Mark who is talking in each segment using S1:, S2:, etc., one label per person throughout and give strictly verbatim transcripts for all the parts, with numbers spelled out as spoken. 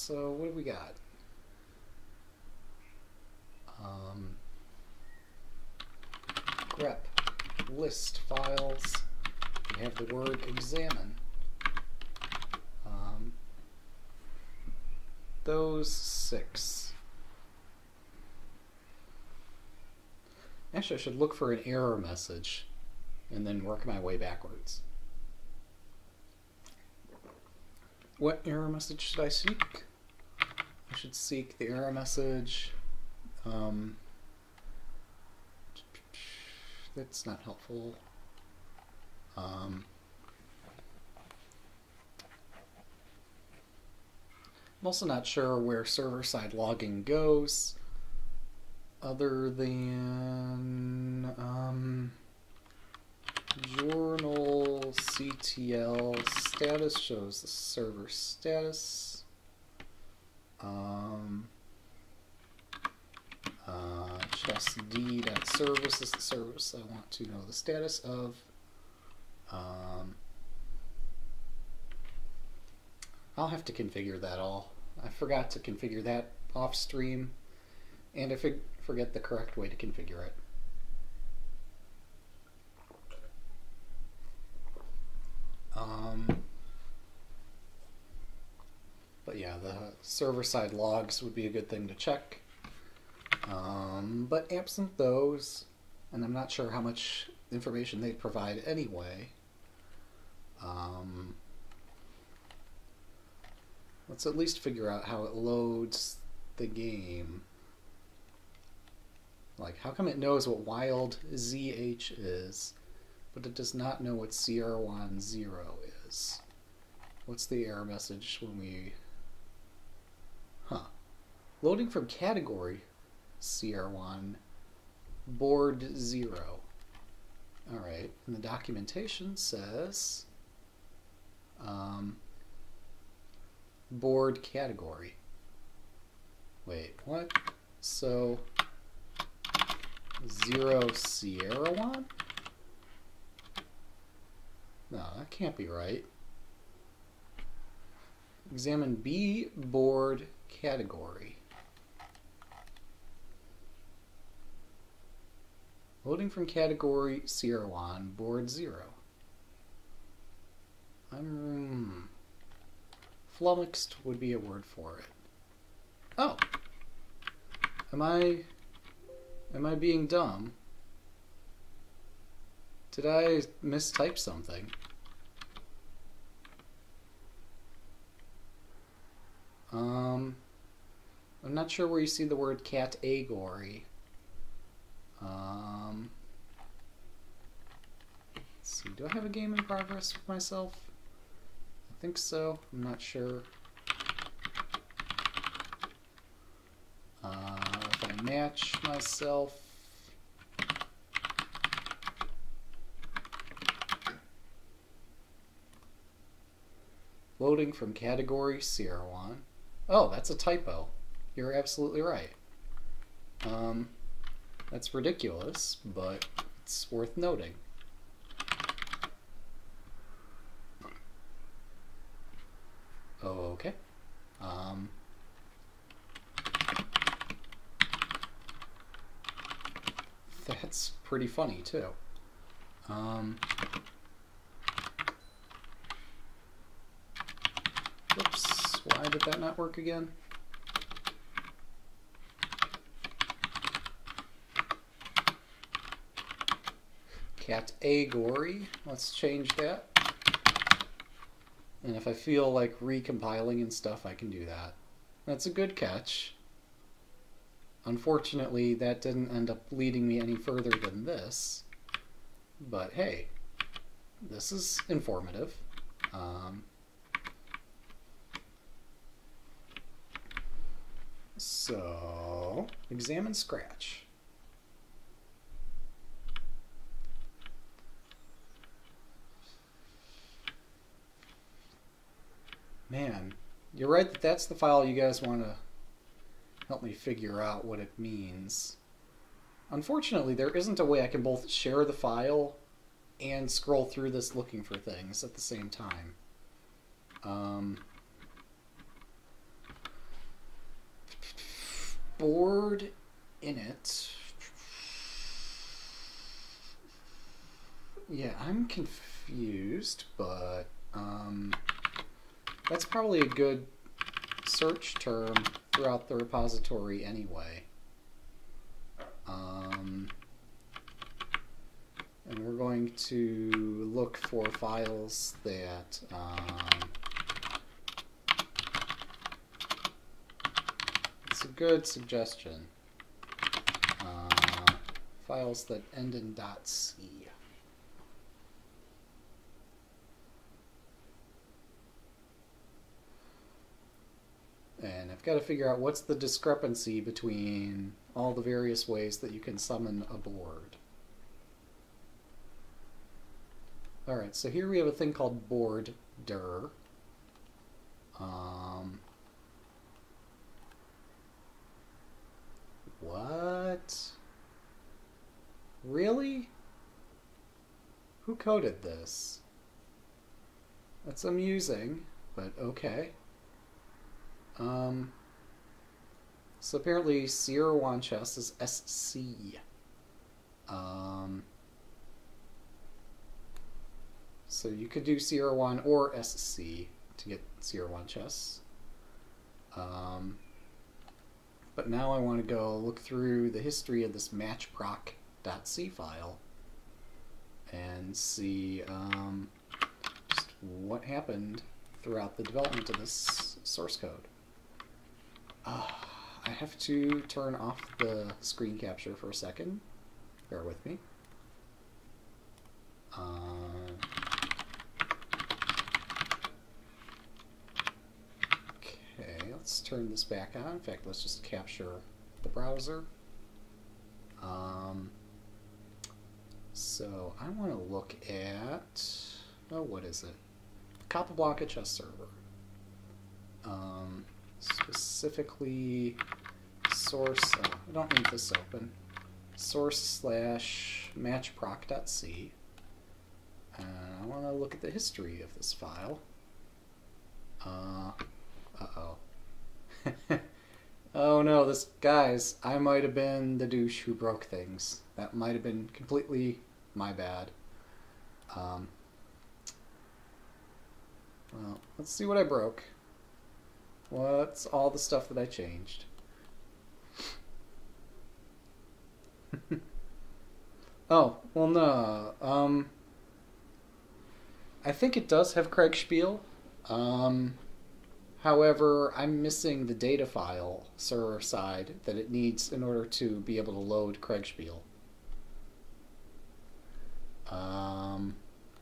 S1: so what do we got? Um, grep list files. We have the word examine. Um, those six. Actually, I should look for an error message and then work my way backwards. What error message should I seek? I should seek the error message. Um, that's not helpful. Um, I'm also not sure where server-side logging goes, other than um, journal C T L status shows the server status. Um, uh, chessd.service is the service I want to know the status of. Um, I'll have to configure that all. I forgot to configure that off stream, and I forget the correct way to configure it. Um, but yeah, the server-side logs would be a good thing to check. Um, but absent those, and I'm not sure how much information they provide anyway, um, let's at least figure out how it loads the game. Like, how come it knows what wild Z H is, but it does not know what C R one zero is? What's the error message when we... Huh. Loading from category C R one, board zero. Alright, and the documentation says um, board category. Wait, what? So, zero Sierra one? No, that can't be right. Examine B board category. Loading from category Sierra one, board zero. I'm flummoxed would be a word for it. Oh, am I am I being dumb? Did I mistype something? Um, I'm not sure where you see the word category. Um, let's see, do I have a game in progress with myself? I think so, I'm not sure. Uh, if I match myself, loading from category Sierra one. Oh, that's a typo. You're absolutely right. Um, That's ridiculous, but it's worth noting. Oh, okay. Um, that's pretty funny, too. Um, whoops, why did that not work again? Category, let's change that. And if I feel like recompiling and stuff, I can do that. That's a good catch. Unfortunately, that didn't end up leading me any further than this. But hey, this is informative. Um, so, examine Scratch. Man, you're right that that's the file you guys want to help me figure out what it means. Unfortunately, there isn't a way I can both share the file and scroll through this looking for things at the same time. Um, board init. Yeah, I'm confused, but um, that's probably a good search term throughout the repository anyway. Um, and we're going to look for files that um, it's a good suggestion. Uh, files that end in .c. And I've got to figure out what's the discrepancy between all the various ways that you can summon a board. Alright, so here we have a thing called board-dir. Um, what? Really? Who coded this? That's amusing, but okay. Um, so apparently Sierra one chess is S C. Um, so you could do Sierra one or S C to get Sierra one chess. Um, but now I want to go look through the history of this matchproc.c file and see um, just what happened throughout the development of this source code. Uh, I have to turn off the screen capture for a second. Bear with me. Uh, okay, let's turn this back on. In fact, let's just capture the browser. Um, so I want to look at, oh, what is it? Capablanca chess server. Um, specifically source, oh, I don't need this open, source slash matchproc.c. And I want to look at the history of this file. Uh, uh-oh. Oh no, this, guys, I might have been the douche who broke things. That might have been completely my bad. Um, well, let's see what I broke. What's all the stuff that I changed? Oh, well no. Um, I think it does have Kriegspiel. Um, however, I'm missing the data file server side that it needs in order to be able to load Kriegspiel. Um,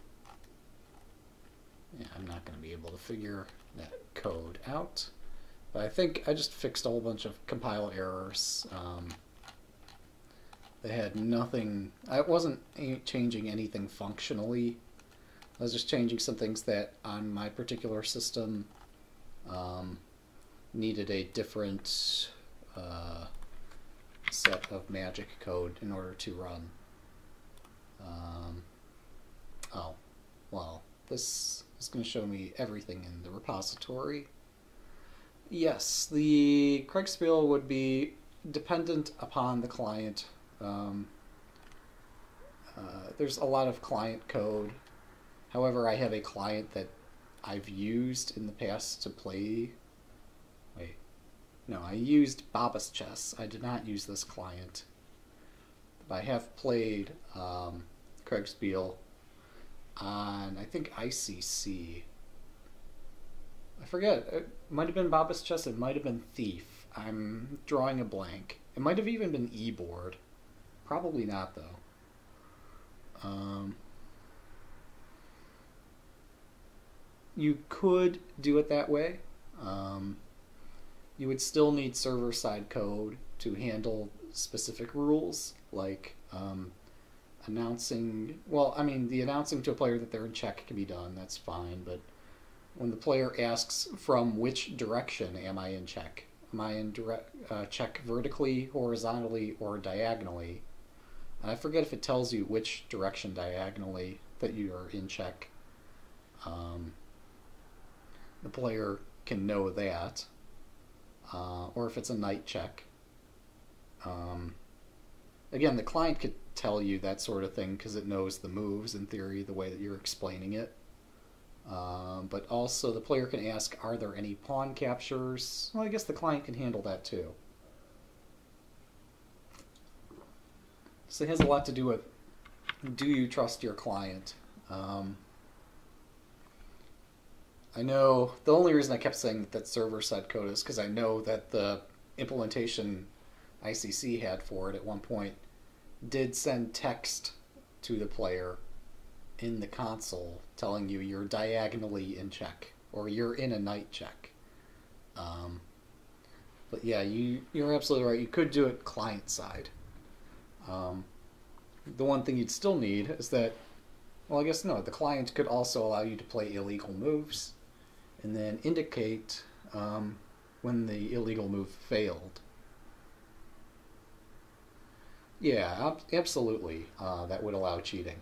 S1: yeah, I'm not going to be able to figure that code out. But I think I just fixed a whole bunch of compile errors. Um, they had nothing, I wasn't changing anything functionally. I was just changing some things that on my particular system um, needed a different uh, set of magic code in order to run. Um, oh, well, this is going to show me everything in the repository. Yes, the Kriegspiel would be dependent upon the client. Um, uh, there's a lot of client code. However, I have a client that I've used in the past to play. Wait, no, I used Babas Chess. I did not use this client. But I have played um, Kriegspiel on, I think, I C C. I forget. It might have been Babas Chess. It might have been Thief. I'm drawing a blank. It might have even been E-board. Probably not, though. Um, you could do it that way. Um, you would still need server-side code to handle specific rules, like um, announcing... Well, I mean, the announcing to a player that they're in check can be done. That's fine, but when the player asks from which direction am I in check, am I in direct, uh, check vertically, horizontally, or diagonally? And I forget if it tells you which direction diagonally that you are in check. Um, the player can know that. Uh, or if it's a knight check. Um, again, the client could tell you that sort of thing because it knows the moves, in theory, the way that you're explaining it. Um, but also the player can ask, are there any pawn captures? Well, I guess the client can handle that too. So it has a lot to do with, do you trust your client? Um, I know the only reason I kept saying that server-side code is because I know that the implementation I C C had for it at one point did send text to the player in the console telling you you're diagonally in check or you're in a knight check. Um, but yeah, you, you're absolutely right. You could do it client side. Um, the one thing you'd still need is that, well, I guess no, the client could also allow you to play illegal moves and then indicate um, when the illegal move failed. Yeah, absolutely. Uh, that would allow cheating.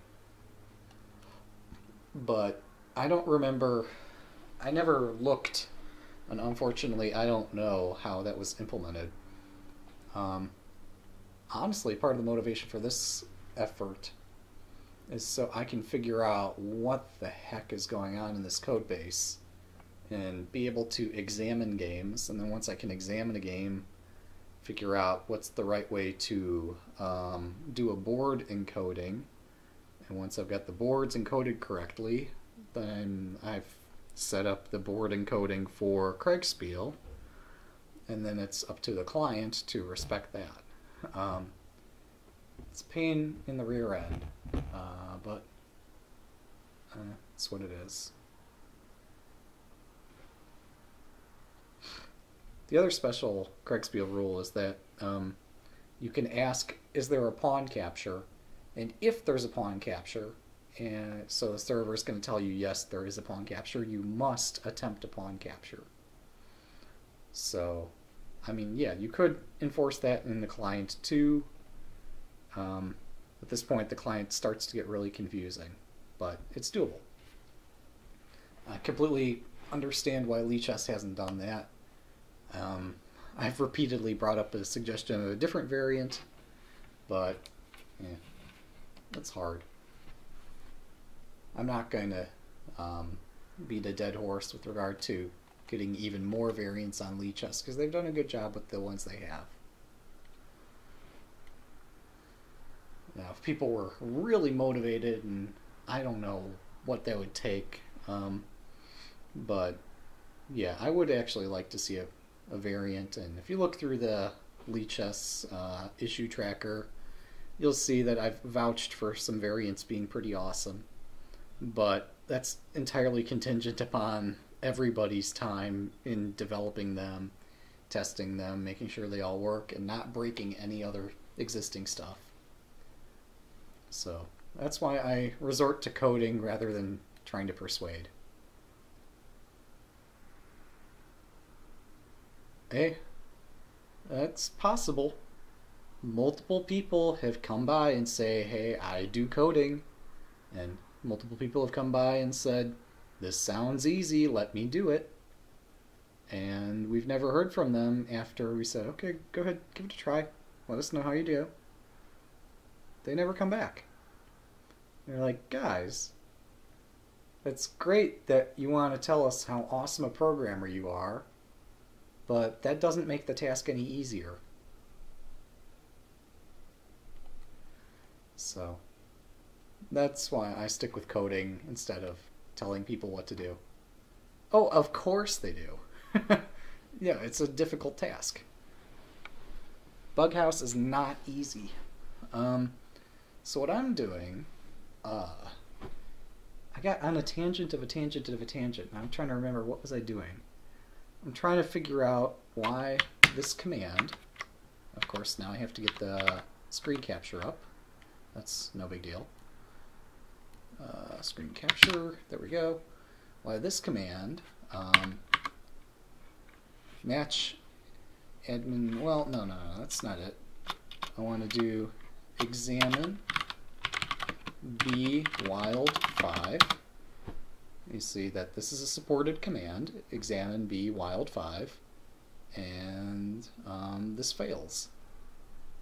S1: But I don't remember, I never looked, and unfortunately I don't know how that was implemented. Um, honestly, part of the motivation for this effort is so I can figure out what the heck is going on in this code base and be able to examine games, and then once I can examine a game, figure out what's the right way to um, do a board encoding. And once I've got the boards encoded correctly, then I've set up the board encoding for Kriegspiel, and then it's up to the client to respect that. Um, it's a pain in the rear end, uh, but uh, it's what it is. The other special Kriegspiel rule is that um, you can ask, is there a pawn capture? And if there's a pawn capture, and so the server is going to tell you, yes, there is a pawn capture, you must attempt a pawn capture. So, I mean, yeah, you could enforce that in the client too. Um, at this point, the client starts to get really confusing, but it's doable. I completely understand why Lichess hasn't done that. Um, I've repeatedly brought up a suggestion of a different variant, but yeah. That's hard. I'm not going to um, beat a dead horse with regard to getting even more variants on Lichess because they've done a good job with the ones they have. Now, if people were really motivated, and I don't know what that would take, um, but yeah, I would actually like to see a, a variant. And if you look through the Lichess uh, issue tracker, you'll see that I've vouched for some variants being pretty awesome, but that's entirely contingent upon everybody's time in developing them, testing them, making sure they all work, and not breaking any other existing stuff. So that's why I resort to coding rather than trying to persuade. Hey, that's possible. Multiple people have come by and say, hey, I do coding. And multiple people have come by and said, this sounds easy, let me do it. And we've never heard from them after we said, okay, go ahead, give it a try. Let us know how you do. They never come back. They're like, guys, it's great that you want to tell us how awesome a programmer you are, but that doesn't make the task any easier. So that's why I stick with coding instead of telling people what to do. Oh, of course they do. Yeah, it's a difficult task. Bughouse is not easy. Um, so what I'm doing, uh, I got on a tangent of a tangent of a tangent, and I'm trying to remember what was I doing. I'm trying to figure out why this command, of course now I have to get the screen capture up. That's no big deal. Uh, screen capture, there we go. Why this command, um, match admin, well, no, no, no, that's not it. I want to do examine b wild five. You see that this is a supported command, examine b wild five, and um, this fails.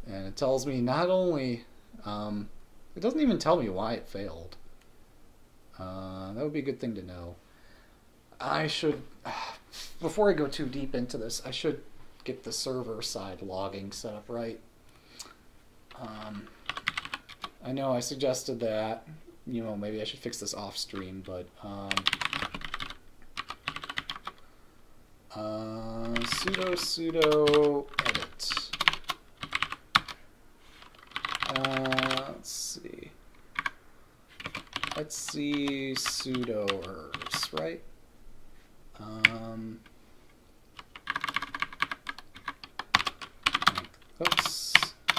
S1: And it tells me not only, um, it doesn't even tell me why it failed. Uh, that would be a good thing to know. I should, before I go too deep into this, I should get the server side logging set up right. Um, I know I suggested that, you know, maybe I should fix this off stream, but um, uh, sudo sudo edit. Uh, let's see. Let's see sudo ers, right? Um, oops.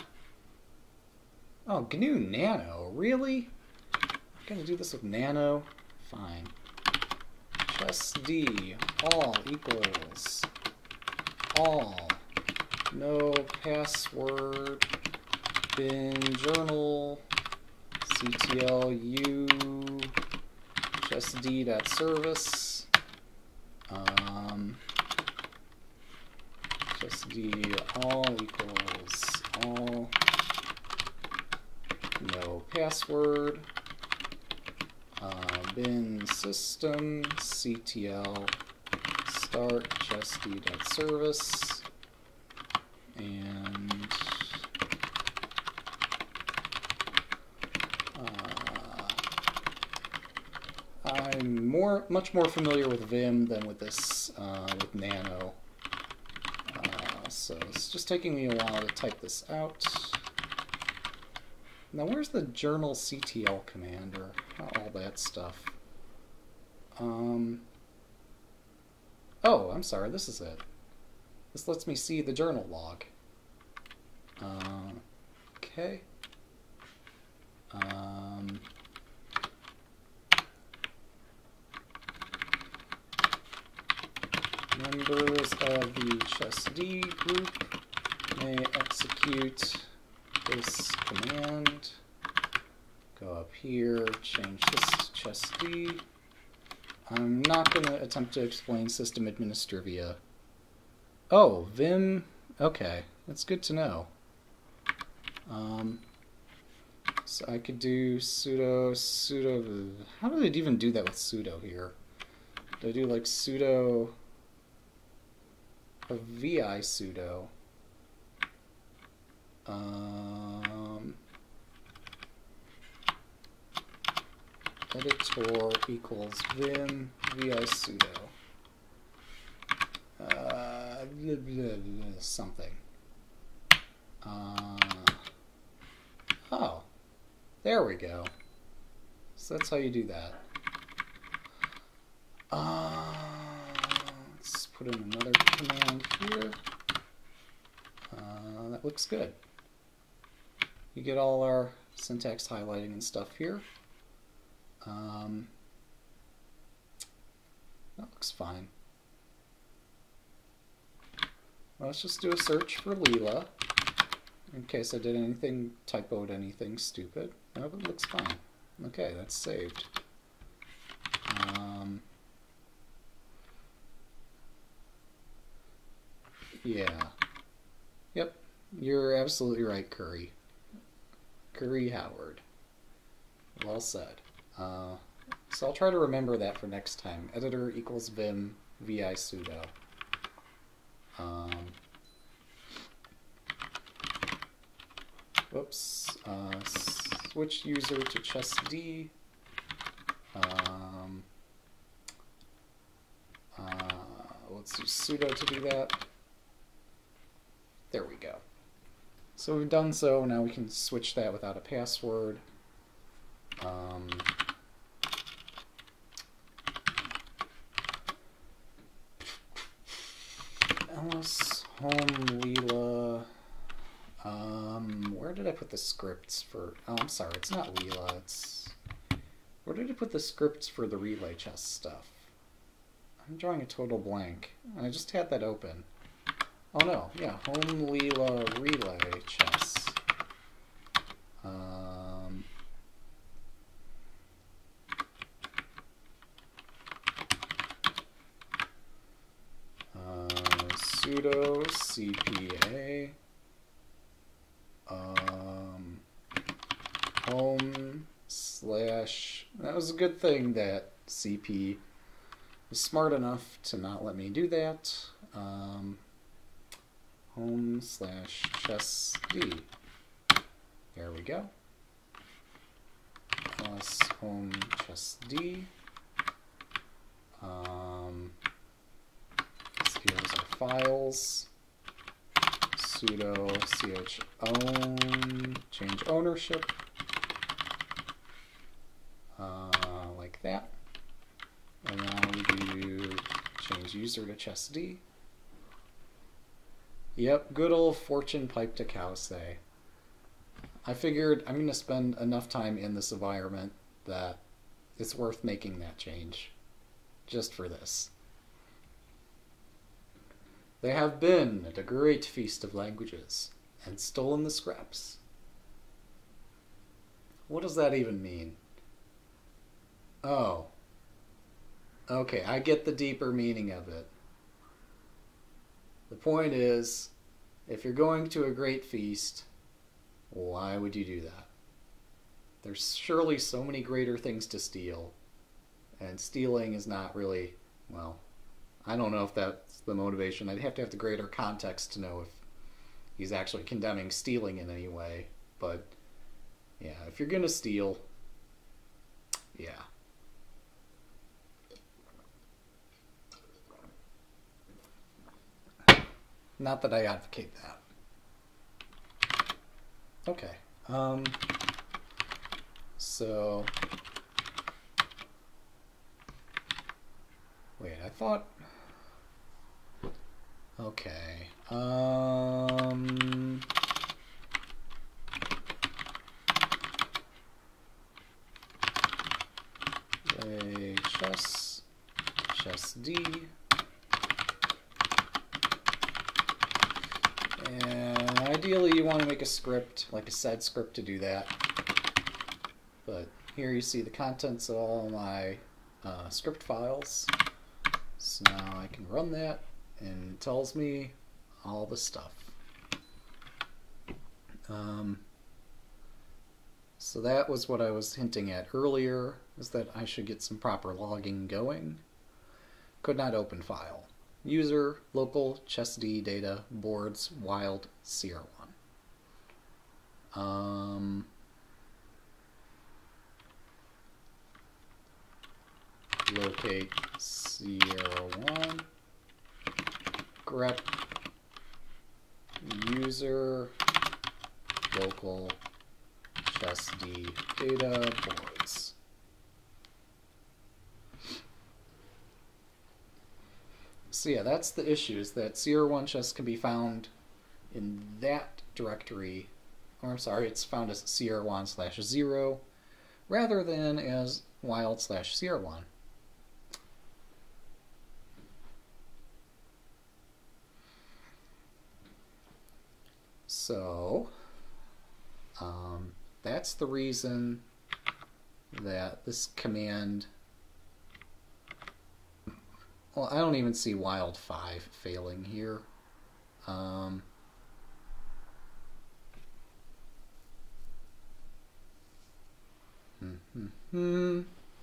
S1: Oh, G N U Nano, really? I'm gonna do this with Nano? Fine. chessd all equals all. No password. Bin journal. ctlu chessd.service. Um, chessd all equals all. No password. Uh, bin system ctl start chessd.service and uh, I'm more much more familiar with Vim than with this uh, with Nano, uh, so it's just taking me a while to type this out. Now, where's the journal C T L command or all that stuff? Um, oh, I'm sorry, this is it. This lets me see the journal log. Uh, okay. Um, members of the chessd group may execute this command. Go up here, change this to chessd. I'm not going to attempt to explain system administrivia. Oh, Vim. Okay, that's good to know. Um, so I could do sudo, sudo. How do they even do that with sudo here? Do I do like sudo, a vi sudo? Um, editor equals vim vi sudo. Uh, blah, blah, blah, something. Uh, oh, there we go. So that's how you do that. Uh, let's put in another command here. Uh, that looks good. You get all our syntax highlighting and stuff here. Um, that looks fine. Well, let's just do a search for Leela in case I did anything, typoed anything stupid. No, but it looks fine. Okay, that's saved. Um, yeah. Yep, you're absolutely right, Curry. Curry Howard. Well said. Uh, so I'll try to remember that for next time. Editor equals vim vi sudo. Um, whoops. Uh, switch user to chessd. Um, uh, let's use sudo to do that. There we go. So we've done so. Now we can switch that without a password. Um, ls home Leela. Um, where did I put the scripts for? Oh, I'm sorry. It's not Leela. It's where did I put the scripts for the relay chess stuff? I'm drawing a total blank. I just had that open. Oh no, yeah, home Leela relay chess. Um, uh, sudo cpa was a good thing that C P was smart enough to not let me do that. Um, home slash chess D. There we go. Plus home chess D. Um, here's our files. Sudo ch own, change ownership. Uh, like that. And now we do change user to chess D. Yep, good old fortune pipe to cow say. I figured I'm going to spend enough time in this environment that it's worth making that change. Just for this. They have been at a great feast of languages, and stolen the scraps. What does that even mean? Oh. Okay, I get the deeper meaning of it. The point is, if you're going to a great feast, why would you do that? There's surely so many greater things to steal, and stealing is not really, well, I don't know if that's the motivation. I'd have to have the greater context to know if he's actually condemning stealing in any way. But, yeah, if you're going to steal, yeah. Not that I advocate that. Okay. Um, so, wait, I thought... Okay. Um... Play chess, chess D, and ideally you want to make a script, like a sed script to do that. But here you see the contents of all my uh, script files. So now I can run that, and it tells me all the stuff. Um, so that was what I was hinting at earlier, is that I should get some proper logging going. Could not open file. User, local, chessd data, boards, wild, C R one. Um, locate C R one, grep, user, local, chessd data, boards. So yeah, that's the issue, is that C R one chess can be found in that directory, or I'm sorry, it's found as C R one slash zero, rather than as wild slash C R one. So, um, that's the reason that this command, well, I don't even see wild five failing here. Um, hmm, hmm, hmm.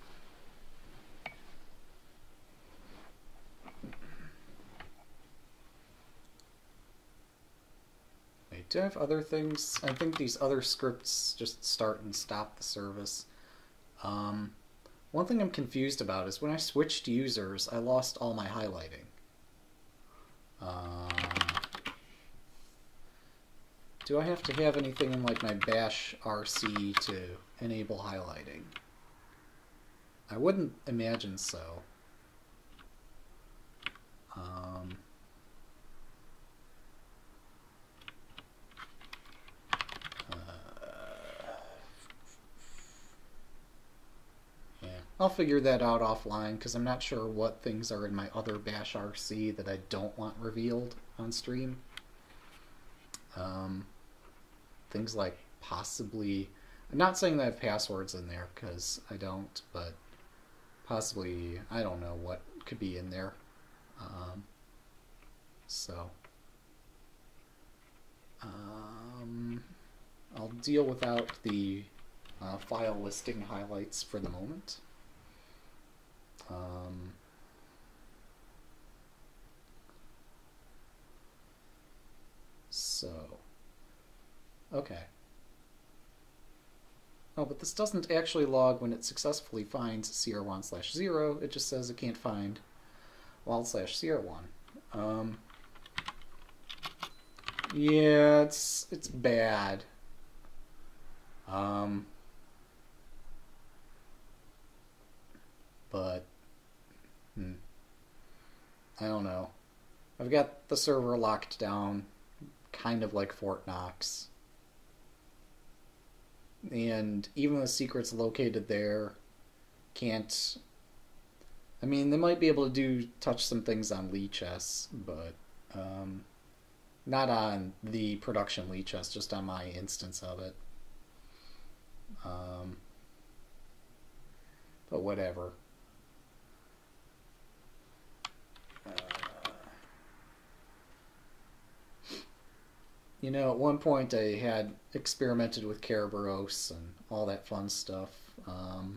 S1: Wait, do I have other things? I think these other scripts just start and stop the service. Um, one thing I'm confused about is when I switched users, I lost all my highlighting. Uh, do I have to have anything in like my bash R C to enable highlighting? I wouldn't imagine so. Um, I'll figure that out offline, because I'm not sure what things are in my other bash R C that I don't want revealed on stream. Um, things like possibly, I'm not saying that I have passwords in there, because I don't, but possibly, I don't know what could be in there. Um, so, um, I'll deal without the uh, file listing highlights for the moment. Um, so, okay. Oh, but this doesn't actually log when it successfully finds C R one slash zero. It just says it can't find wild slash C R one. Um, yeah, it's it's bad. Um, but hmm, I don't know. I've got the server locked down, kind of like Fort Knox. And even the secrets located there can't... I mean, they might be able to do touch some things on Lee chests, but um, not on the production Lee chest, just on my instance of it. Um, but whatever. Uh, you know, at one point I had experimented with Kerberos and all that fun stuff. Um,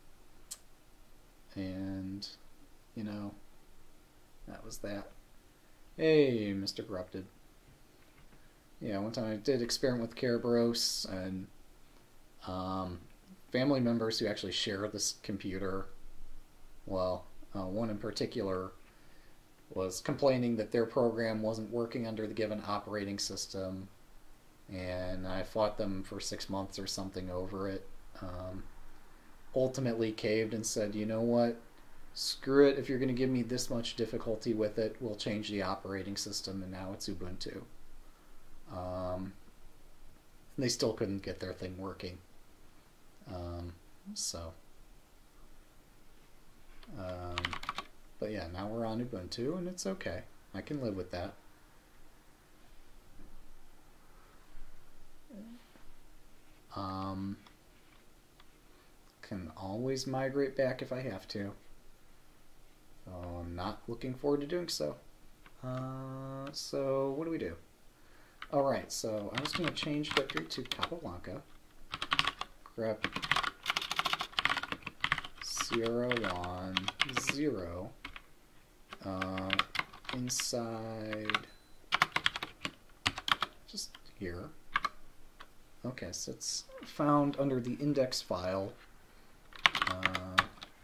S1: and, you know, that was that. Hey, Mister Corrupted. Yeah, one time I did experiment with Kerberos, and um, family members who actually share this computer, well, uh, one in particular was complaining that their program wasn't working under the given operating system, and I fought them for six months or something over it. Um, ultimately caved and said, you know what, screw it, if you're going to give me this much difficulty with it, we'll change the operating system, and now it's Ubuntu. Um, and they still couldn't get their thing working. Um, so, um, but yeah, now we're on Ubuntu, and it's okay. I can live with that. Um, can always migrate back if I have to. So I'm not looking forward to doing so. Uh, so what do we do? Alright, so I was going to change directory to Capablanca. Grep zero one zero uh, inside just here. Okay, so it's found under the index file, uh,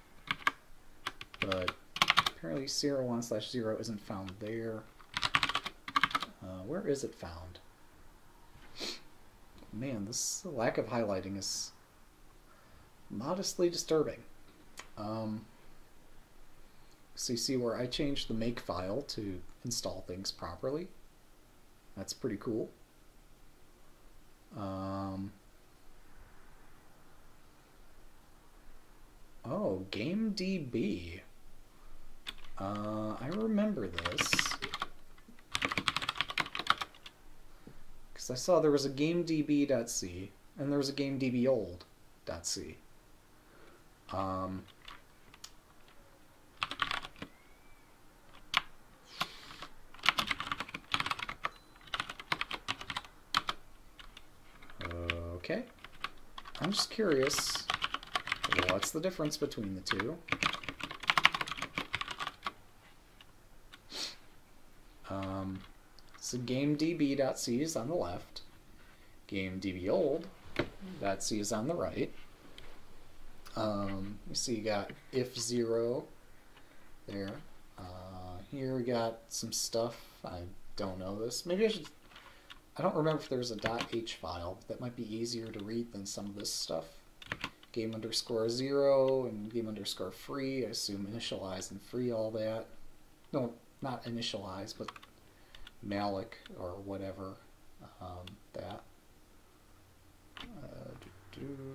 S1: but apparently zero one slash zero isn't found there. Uh, where is it found? Man, this lack of highlighting is modestly disturbing. Um, so you see where I changed the make file to install things properly. That's pretty cool. Um, oh, GameDB. Uh, I remember this. Because I saw there was a GameDB.c and there was a GameDBOld.c. Um, okay. I'm just curious, what's the difference between the two? Um, so GameDB.c is on the left. GameDBOld.c is on the right. Um, you see you got if zero there. Uh, here we got some stuff. I don't know this. Maybe I should... I don't remember if there's a .h file. That might be easier to read than some of this stuff. Game underscore zero and game underscore free. I assume initialize and free all that. No, not initialize, but malloc or whatever. Um, that. Uh, doo -doo.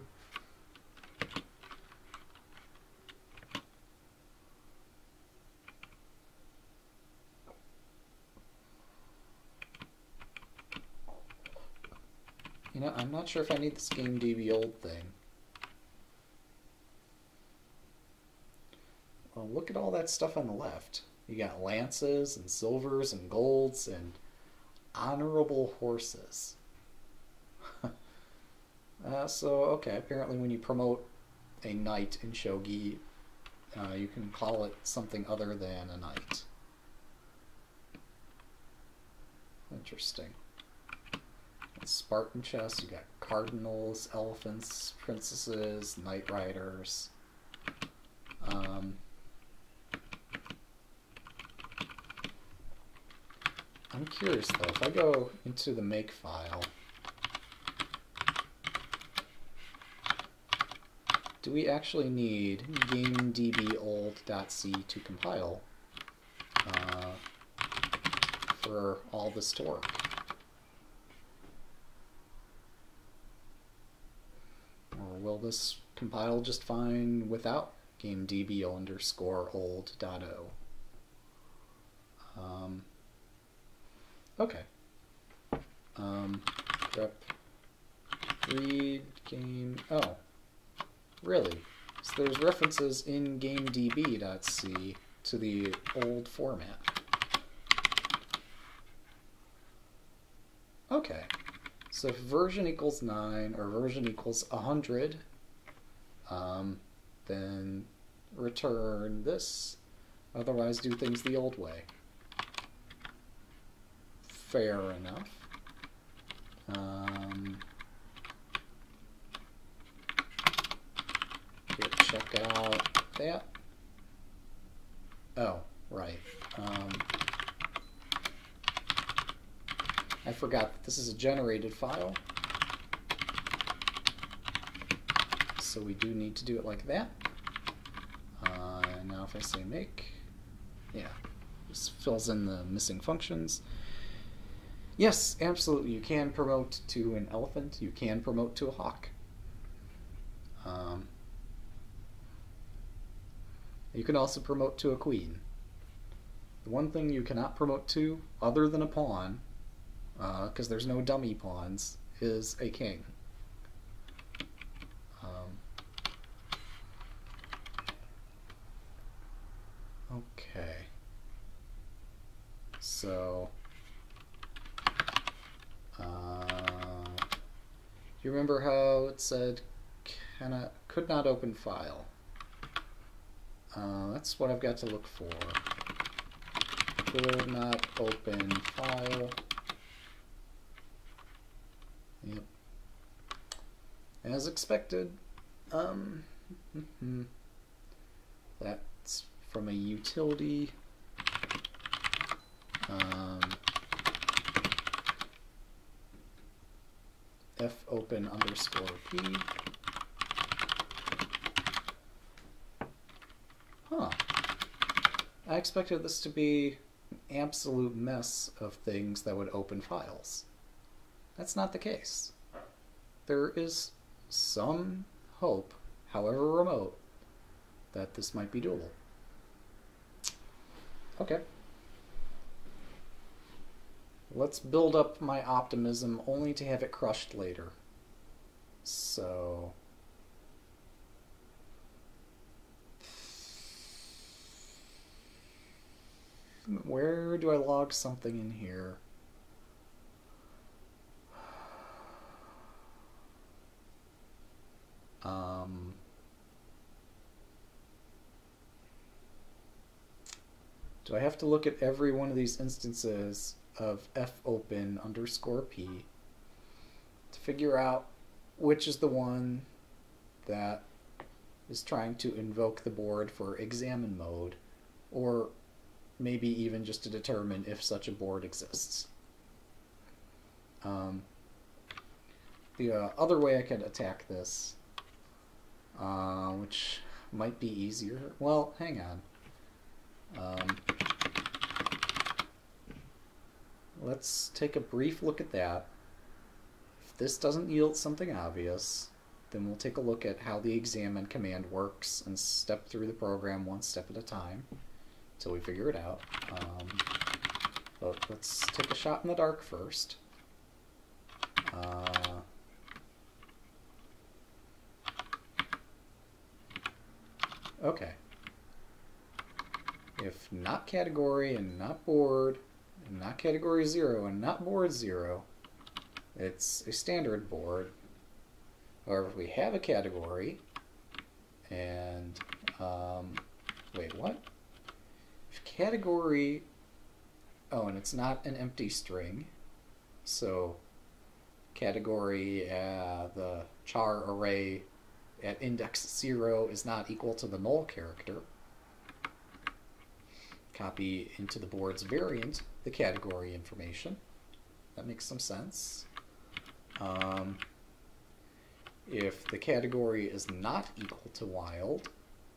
S1: You know, I'm not sure if I need this GameDBOld thing. Well, look at all that stuff on the left. You got lances and silvers and golds and honorable horses. uh, so, okay, apparently when you promote a knight in shogi, uh, you can call it something other than a knight. Interesting. Spartan chess, you got cardinals, elephants, princesses, knight riders. Um, I'm curious though, if I go into the make file, do we actually need gamedbold.c to compile uh, for all this to work? Or will this compile just fine without gamedb underscore old.o? Um, okay. Um, rep read game. Oh, really? So there's references in gamedb.c to the old format. Okay. So if version equals nine or version equals one hundred, um, then return this. Otherwise, do things the old way. Fair enough. Um, here, check out that. Oh, right. Um, I forgot that this is a generated file. So we do need to do it like that. Uh, and now if I say make, yeah, this fills in the missing functions. Yes, absolutely, you can promote to an elephant, you can promote to a hawk. Um, you can also promote to a queen. The one thing you cannot promote to, other than a pawn, because uh, there's no dummy pawns, is a king. Um, okay. So, uh, do you remember how it said cannot, could not open file? Uh, that's what I've got to look for. Could not open file. Yep. As expected. Um, that's from a utility. Um, fopen underscore p. Huh. I expected this to be an absolute mess of things that would open files. That's not the case. There is some hope, however remote, that this might be doable. Okay. Let's build up my optimism only to have it crushed later. So... where do I log something in here? Um, do I have to look at every one of these instances of fopen underscore p to figure out which is the one that is trying to invoke the board for examine mode, or maybe even just to determine if such a board exists? Um, the uh, other way I could attack this, Uh, which might be easier. Well, hang on. Um, let's take a brief look at that. If this doesn't yield something obvious, then we'll take a look at how the examine command works and step through the program one step at a time until we figure it out. Um, but let's take a shot in the dark first. Uh, Okay. If not category and not board, and not category zero and not board zero, it's a standard board. However, if we have a category and um, wait, what? If category, oh, and it's not an empty string, so category, uh, the char array at index zero is not equal to the null character. Copy into the board's variant the category information. That makes some sense. Um, if the category is not equal to wild,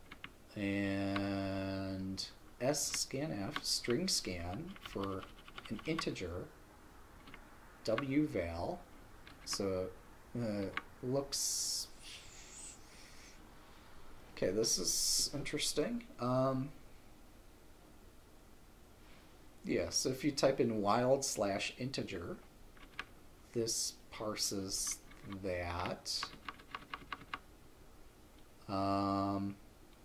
S1: and scanf string scan for an integer wval, so uh, looks okay. This is interesting. Um, yeah, so if you type in wild slash integer, this parses that. Um,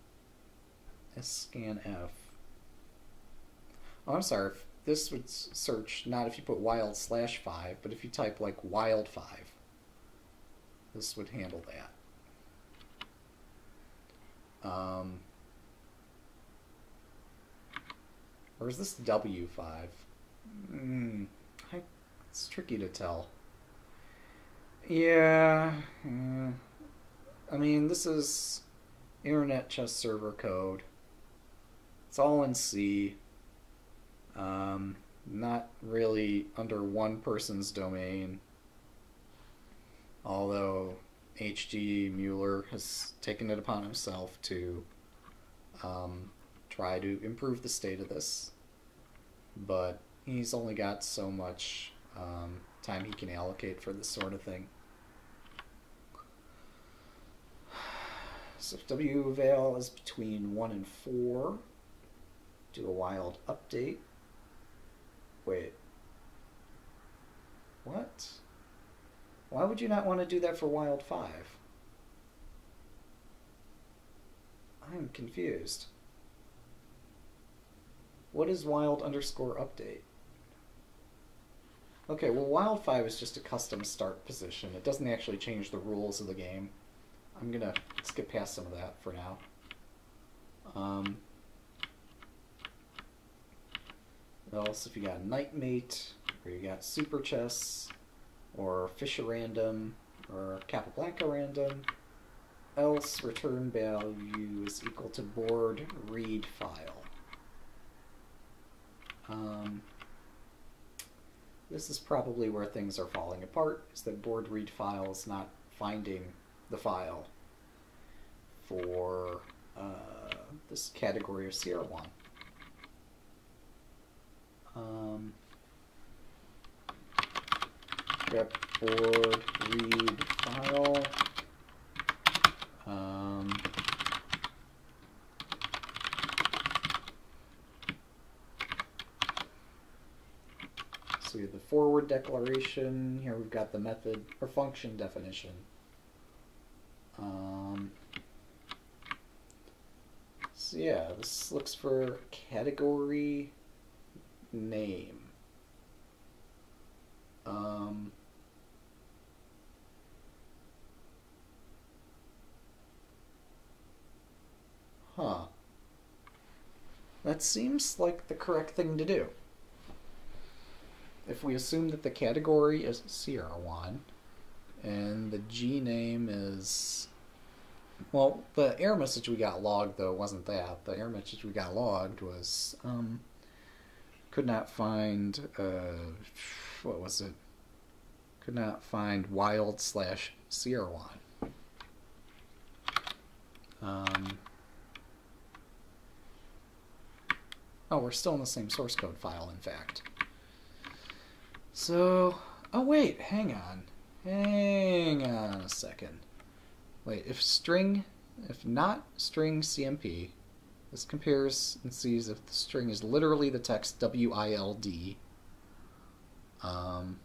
S1: scanf. Oh, I'm sorry. This would search not if you put wild slash five, but if you type like wild five, this would handle that. Um, or is this W five? Mm, I, it's tricky to tell. Yeah, yeah. I mean, this is Internet Chess Server code. It's all in C. Um, not really under one person's domain. Although H G Mueller has taken it upon himself to um, try to improve the state of this. But he's only got so much um, time he can allocate for this sort of thing. So if wval is between one and four, do a wild update. Wait. What? Why would you not want to do that for wild five? I'm confused. What is wild underscore update? Okay, well, wild five is just a custom start position. It doesn't actually change the rules of the game. I'm gonna skip past some of that for now. Um, what else? If you got Knightmate, or you got Super Chess, or Fisher Random, or Capablanca Random, else return value is equal to board read file. Um, this is probably where things are falling apart, is that board read file is not finding the file for uh, this category of C R one. Um, grep board read file. Um, so we have the forward declaration. Here we've got the method or function definition. Um, so yeah, this looks for category name. Um, huh. That seems like the correct thing to do. If we assume that the category is C R one, and the G name is, well, the error message we got logged, though, wasn't that. The error message we got logged was, um, could not find, uh, what was it? Could not find wild slash C R one. Um, oh, we're still in the same source code file, in fact. So, oh wait, hang on. Hang on a second. Wait, if string, if not string C M P, this compares and sees if the string is literally the text W I L D. Um,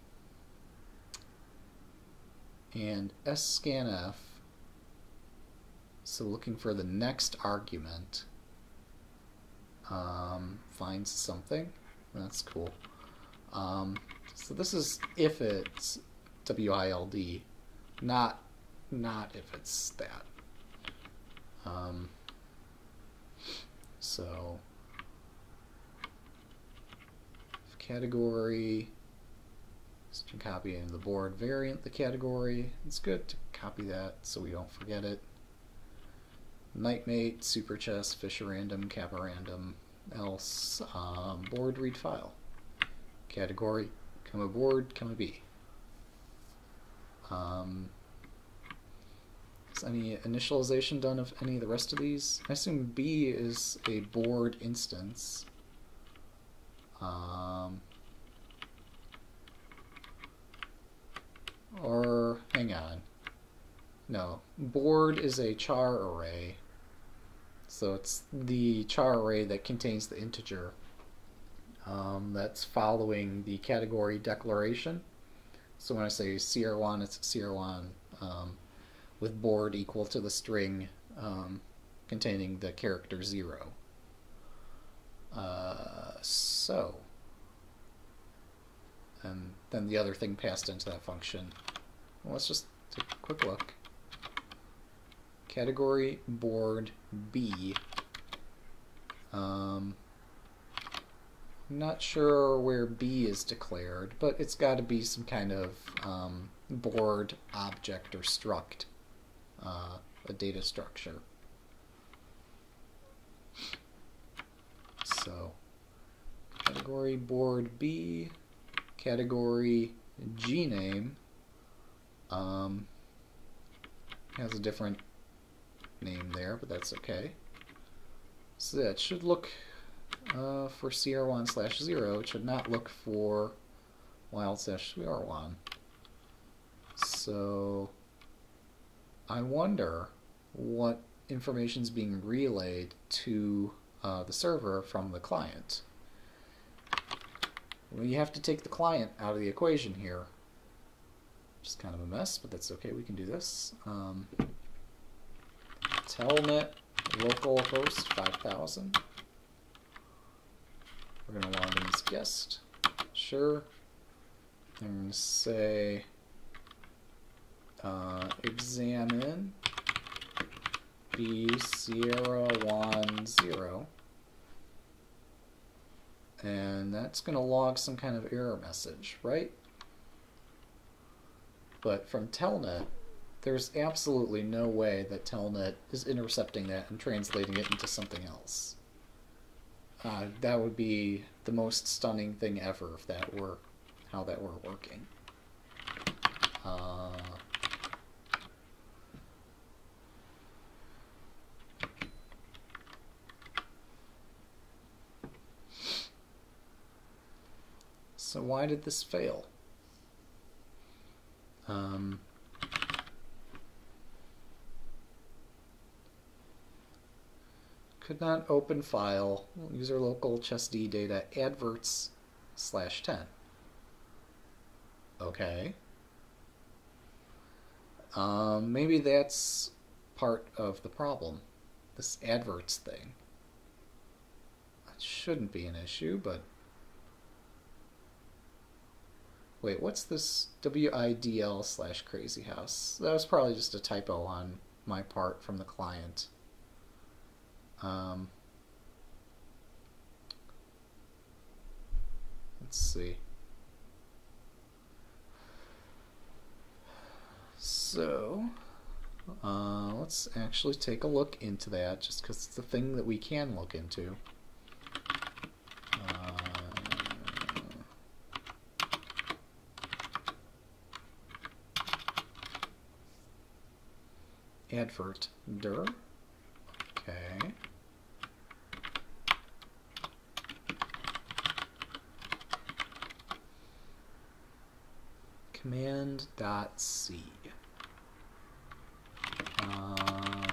S1: and scanf, so looking for the next argument, um, finds something. That's cool. Um, so this is if it's W I L D, not not if it's that. Um, So category, just to copy into the board variant the category. It's good to copy that so we don't forget it. Nightmate, super chess, fisher random, kappa random, else um, board read file. Category, comma board, comma B. Um, is any initialization done of any of the rest of these? I assume B is a board instance. Um, or, hang on. No, board is a char array. So it's the char array that contains the integer um, that's following the category declaration. So when I say C R one, it's C R one um, with board equal to the string um, containing the character zero. Uh, so, and then the other thing passed into that function. Well, let's just take a quick look. Category board B. Um, I'm not sure where B is declared, but it's got to be some kind of um, board object or struct, uh, a data structure. So, category board B, category gname um, has a different name there, but that's okay. So that should look uh, for C R one slash zero. It should not look for wild slash C R one. So I wonder what information is being relayed to uh, the server from the client. Well, you have to take the client out of the equation here. Just kind of a mess, but that's okay. We can do this. Um, telnet localhost five thousand. We're going to log in as guest. Sure. I'm going to say uh, examine B Sierra one zero. And that's going to log some kind of error message, right? But from telnet, there's absolutely no way that telnet is intercepting that and translating it into something else. Uh, that would be the most stunning thing ever if that were how that were working. Uh, so why did this fail? Um, could not open file, user local chessd data adverts slash ten. Okay. Um, maybe that's part of the problem, this adverts thing. That shouldn't be an issue, but wait, what's this W I D L slash crazy house? That was probably just a typo on my part from the client. Um, let's see. So, uh, let's actually take a look into that, just because it's the thing that we can look into. Uh, advert dir. Okay. Command dot C. Um,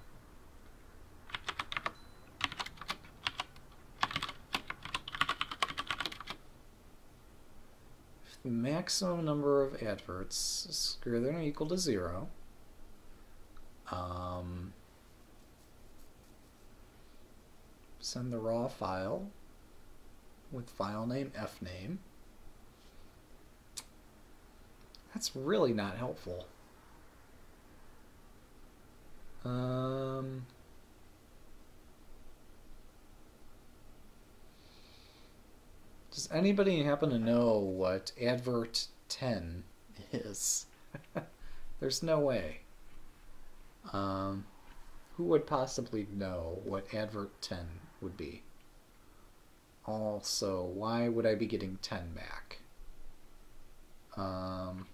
S1: if the maximum number of adverts is greater than or equal to zero, um, send the raw file with file name fname. That's really not helpful. Um, Does anybody happen to know what advert ten is? There's no way. Um, who would possibly know what advert ten would be? Also, why would I be getting ten back? Um,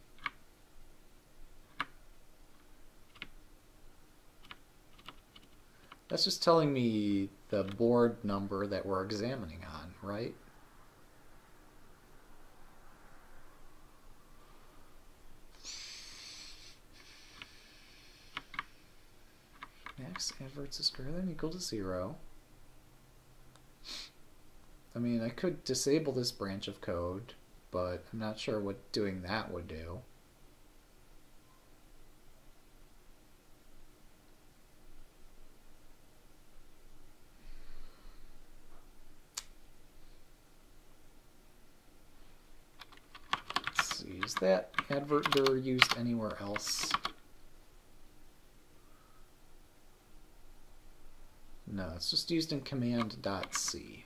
S1: that's just telling me the board number that we're examining on, right? Max adverts is greater than or equal to zero. I mean, I could disable this branch of code, but I'm not sure what doing that would do. Let's see, is that advert dir used anywhere else? No, it's just used in command.c.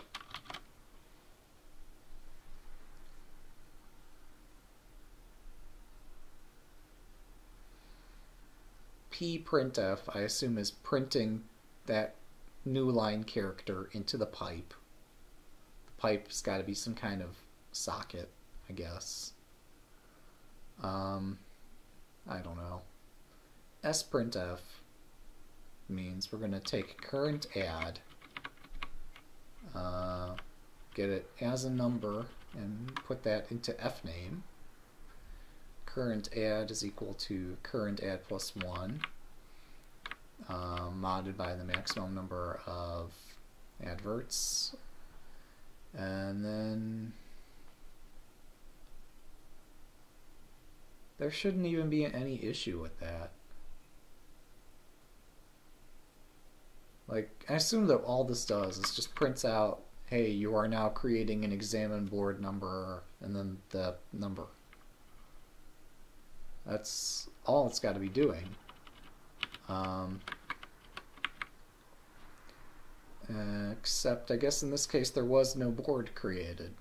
S1: Pprintf, I assume, is printing that new line character into the pipe. The pipe's got to be some kind of socket, I guess. Um, I don't know. Sprintf means we're going to take current add, uh, get it as a number, and put that into fname. Current add is equal to current add plus one, uh, modded by the maximum number of adverts. And then there shouldn't even be any issue with that. Like, I assume that all this does is just prints out, hey, you are now creating an examine board number, and then the number. That's all it's got to be doing. Um, except, I guess in this case, there was no board created.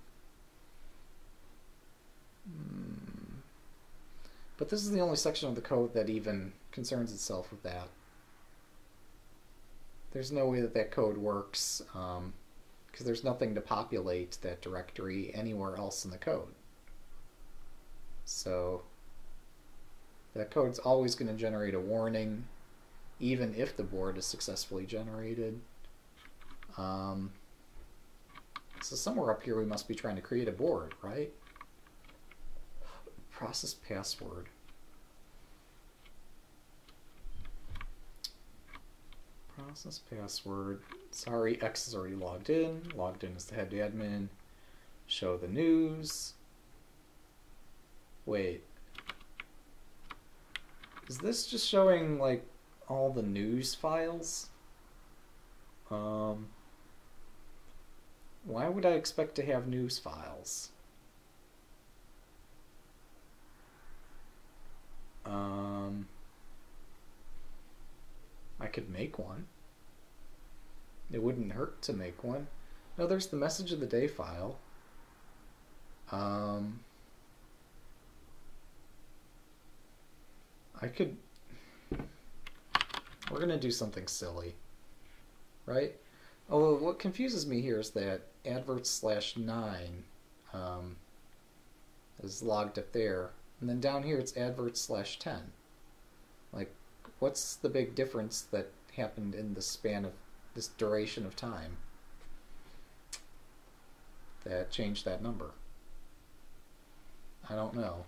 S1: Hmm. But this is the only section of the code that even concerns itself with that. There's no way that that code works, um, because there's nothing to populate that directory anywhere else in the code. So that code's always going to generate a warning, even if the board is successfully generated. Um, so somewhere up here we must be trying to create a board, right? Process password. Process password. Sorry, X is already logged in. Logged in as the head admin. Show the news. Wait. Is this just showing, like, all the news files? Um, why would I expect to have news files? Um, I could make one. It wouldn't hurt to make one. No, there's the message of the day file. Um, I could... We're going to do something silly, right? Oh, what confuses me here is that advert slash nine um, is logged up there. And then down here it's advert slash ten. Like, what's the big difference that happened in the span of this duration of time that changed that number? I don't know.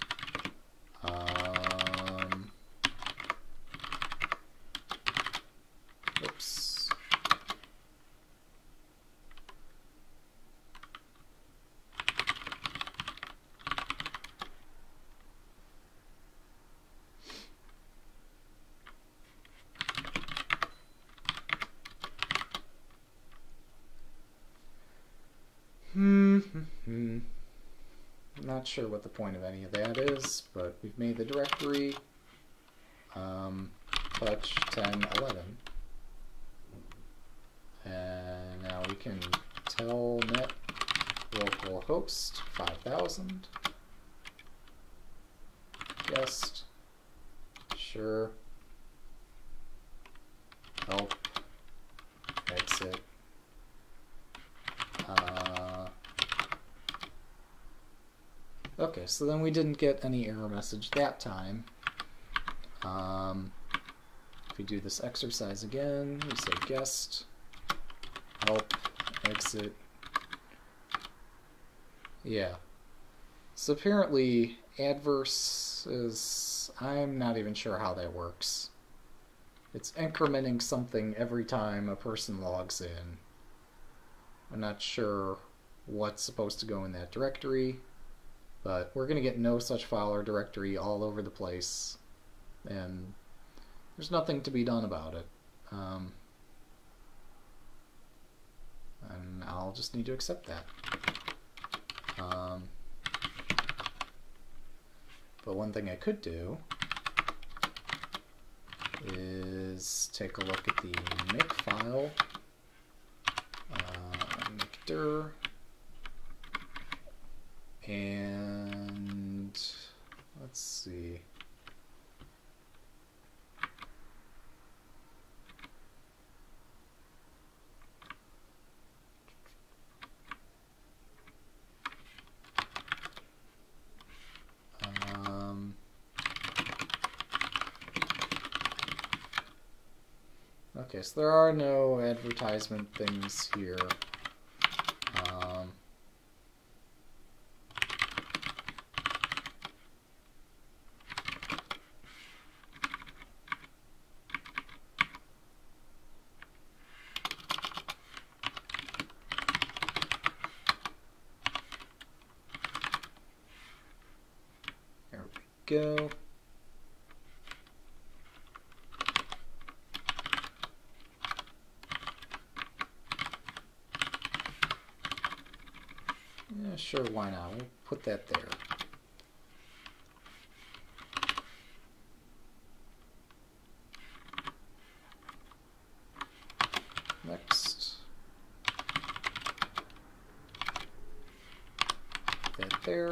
S1: Um, oops. Hmm. I'm not sure what the point of any of that is, but we've made the directory um, touch ten eleven, and now we can tell net localhost five thousand. Guest. Sure. Help. Exit. Uh, okay, so then we didn't get any error message that time. Um, if we do this exercise again, we say guest, help, exit. Yeah. So apparently adverse is, I'm not even sure how that works. It's incrementing something every time a person logs in. I'm not sure what's supposed to go in that directory, but we're going to get no such file or directory all over the place, and there's nothing to be done about it. Um, and I'll just need to accept that. Um, but one thing I could do is take a look at the makefile, uh, makedir, and let's see. Um, okay, so there are no advertisement things here. Um, there we go. Yeah, sure, why not? We'll put that there. Next. Put that there.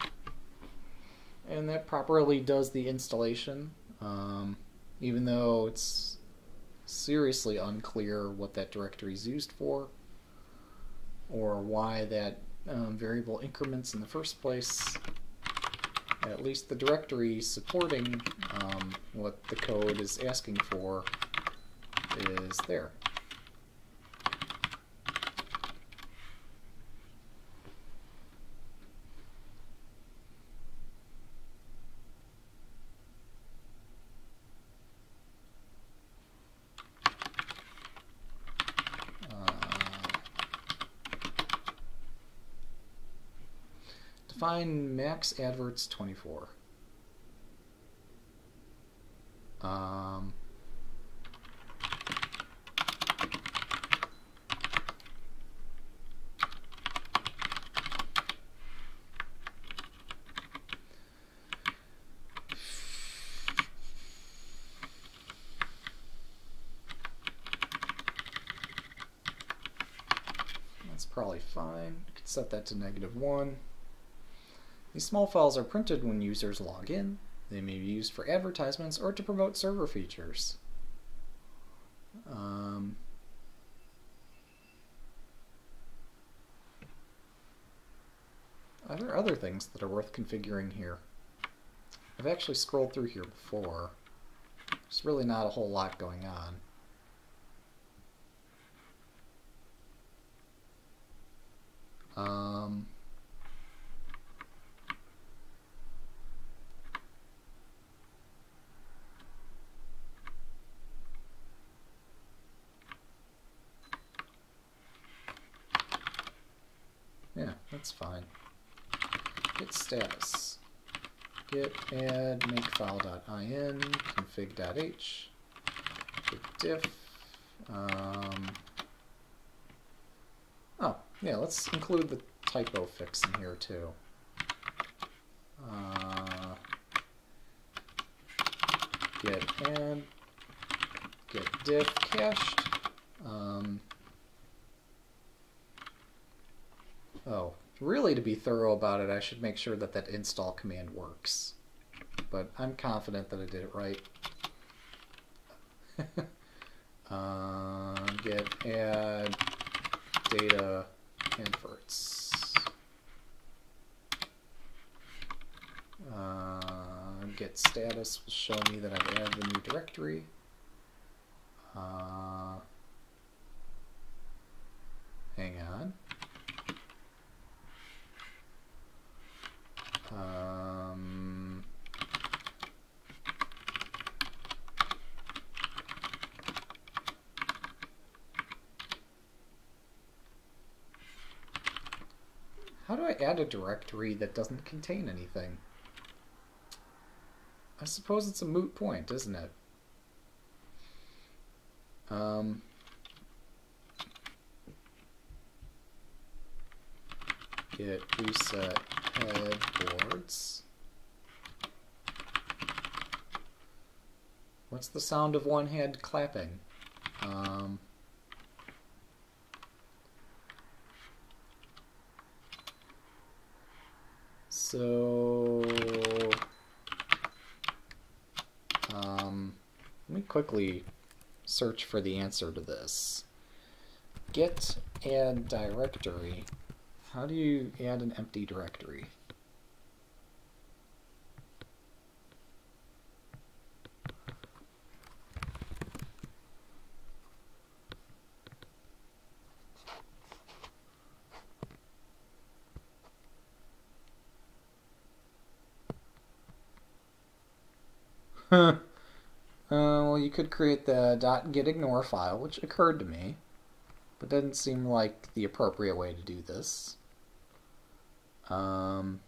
S1: And that properly does the installation, um, even though it's seriously unclear what that directory is used for, or why that um, variable increments in the first place. At least the directory supporting um, what the code is asking for is there. Define max adverts twenty-four. Um, that's probably fine. I could set that to negative one. These small files are printed when users log in. They may be used for advertisements or to promote server features. Um, are there other things that are worth configuring here? I've actually scrolled through here before. There's really not a whole lot going on. Um, Yeah, that's fine. Git status. Git add makefile.in, config.h, git diff. Um, oh, yeah, let's include the typo fix in here too. Uh, git add, git diff cached. Um, Oh, really, to be thorough about it, I should make sure that that install command works. But I'm confident that I did it right. uh, get add data inverts. Uh, get status will show me that I've added the new directory. Uh, hang on. Um, how do I add a directory that doesn't contain anything? I suppose it's a moot point, isn't it? Um, get reset headboards. What's the sound of one hand clapping? Um, so, um, let me quickly search for the answer to this. Get add directory. How do you add an empty directory? Huh. Uh, well, you could create the .getignore file, which occurred to me, but doesn't seem like the appropriate way to do this. Um,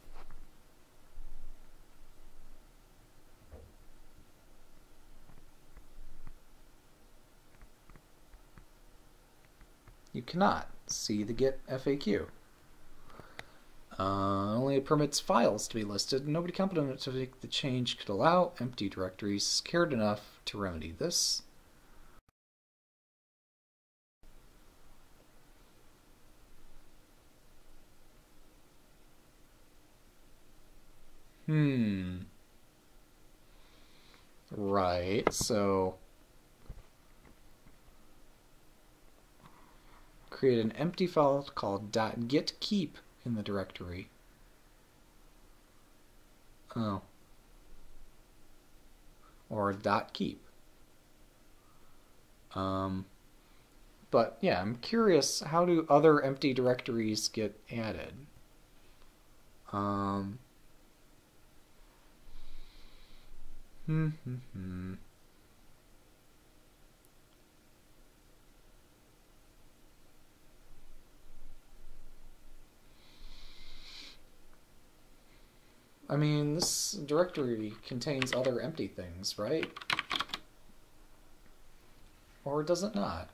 S1: you cannot see the Git F A Q. Uh, only permits files to be listed. Nobody competent to make the change could allow empty directories. Scared enough to remedy this. Hmm. Right, so create an empty file called .getKeep in the directory. Oh. Or .keep. Um, but yeah, I'm curious, how do other empty directories get added? Um, hmm, hmm, hmm. I mean, this directory contains other empty things, right? Or does it not?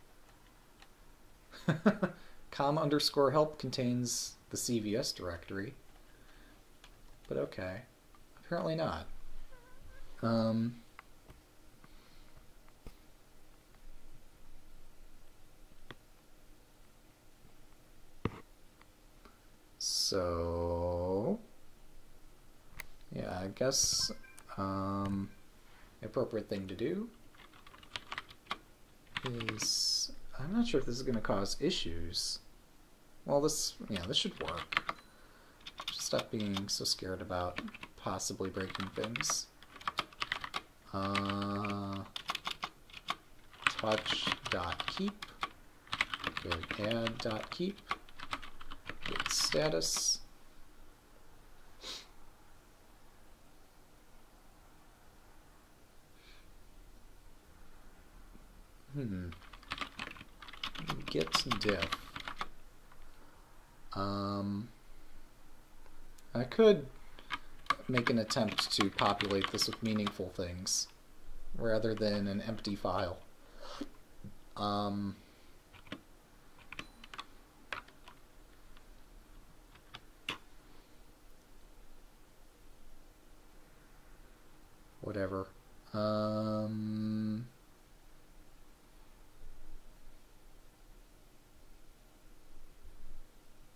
S1: com underscore help contains the C V S directory. But okay. Apparently not. Um, so... yeah, I guess um, the appropriate thing to do is, I'm not sure if this is going to cause issues. Well, this, yeah, this should work. Just stop being so scared about possibly breaking things. Uh, touch.keep, get add.keep, get status. Hmm. Get diff. Um, I could make an attempt to populate this with meaningful things rather than an empty file. Um, whatever. Um,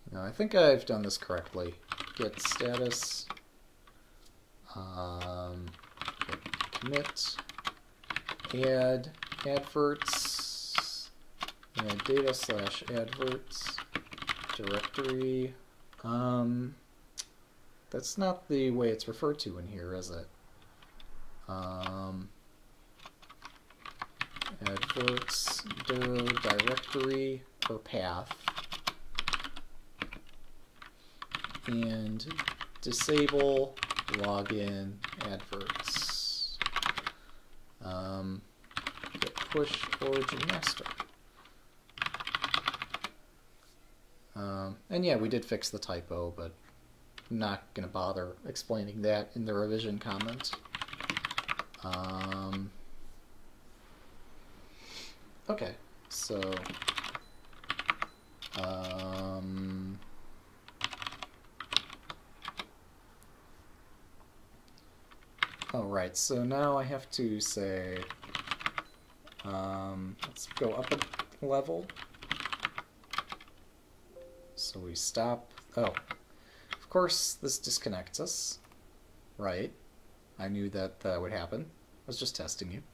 S1: Now I think I've done this correctly. Get status, um, get commit, add adverts, add data slash adverts, directory. Um, that's not the way it's referred to in here, is it? Um, adverts dir directory or path, and disable login adverts. Um, get push origin master. Um, and yeah, we did fix the typo, but I'm not going to bother explaining that in the revision comment. Um, okay, so um, all right, so now I have to say, um, let's go up a level. So we stop. Oh, of course this disconnects us, right? I knew that that would happen. I was just testing you.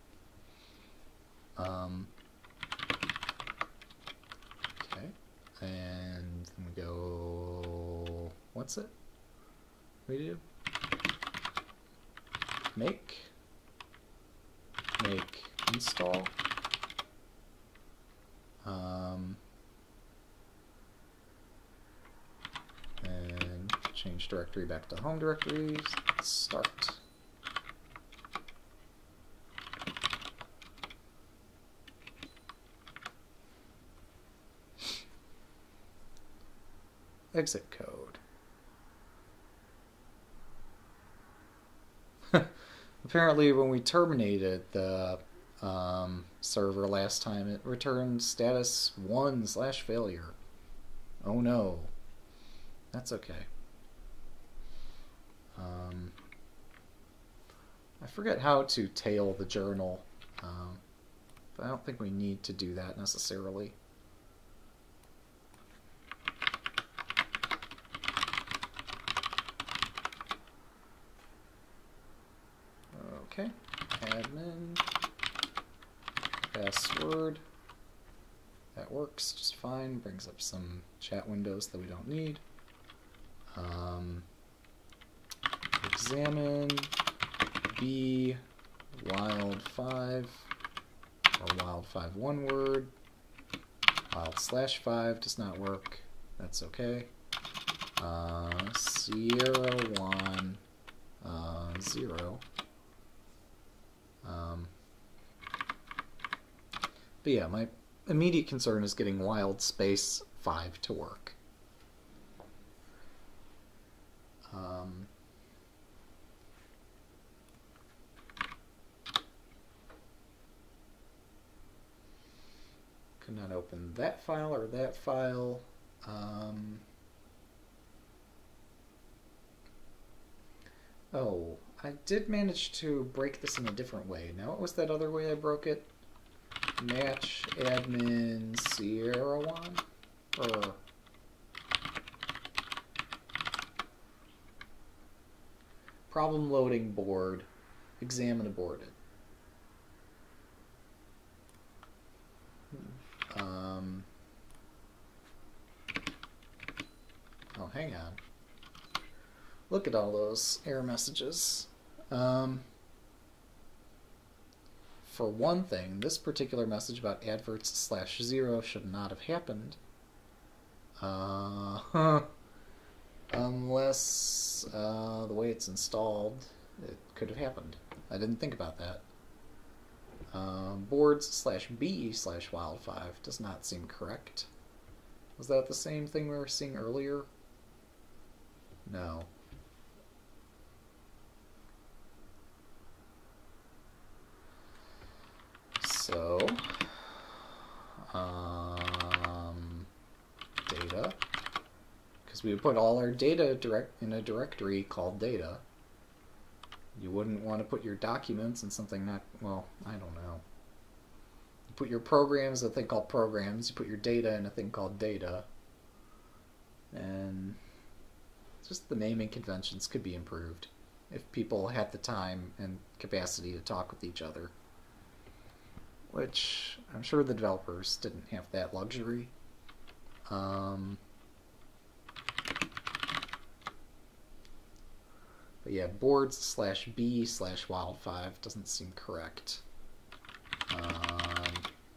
S1: Um, okay, and then we go, what's it? We do make, make install. Um, and change directory back to home directory, start. Exit code. Apparently when we terminated the um, server last time, it returned status one slash failure. Oh no. That's okay. Um, I forget how to tail the journal, um, but I don't think we need to do that necessarily. Okay, admin, password, that works just fine, brings up some chat windows that we don't need. Um, examine b wild five or wild five one word, wild slash five does not work, that's okay. Uh, Sierra one uh, zero. Um, but yeah, my immediate concern is getting wild space five to work. Um, could not open that file or that file. Um, oh, I did manage to break this in a different way. Now, what was that other way I broke it? Match admin Sierra one? Or problem loading board, examine aborted. Um, oh, hang on. Look at all those error messages. Um, for one thing, this particular message about adverts slash zero should not have happened. Uh, huh. Unless uh, the way it's installed, it could have happened. I didn't think about that. Uh, boards slash B slash wild five does not seem correct. Was that the same thing we were seeing earlier? No. So, um, data, because we would put all our data direct in a directory called data. You wouldn't want to put your documents in something not, well, I don't know. You put your programs in a thing called programs, you put your data in a thing called data. And just the naming conventions could be improved if people had the time and capacity to talk with each other. Which I'm sure the developers didn't have that luxury. Um, but yeah, boards slash B slash wild five doesn't seem correct. Um,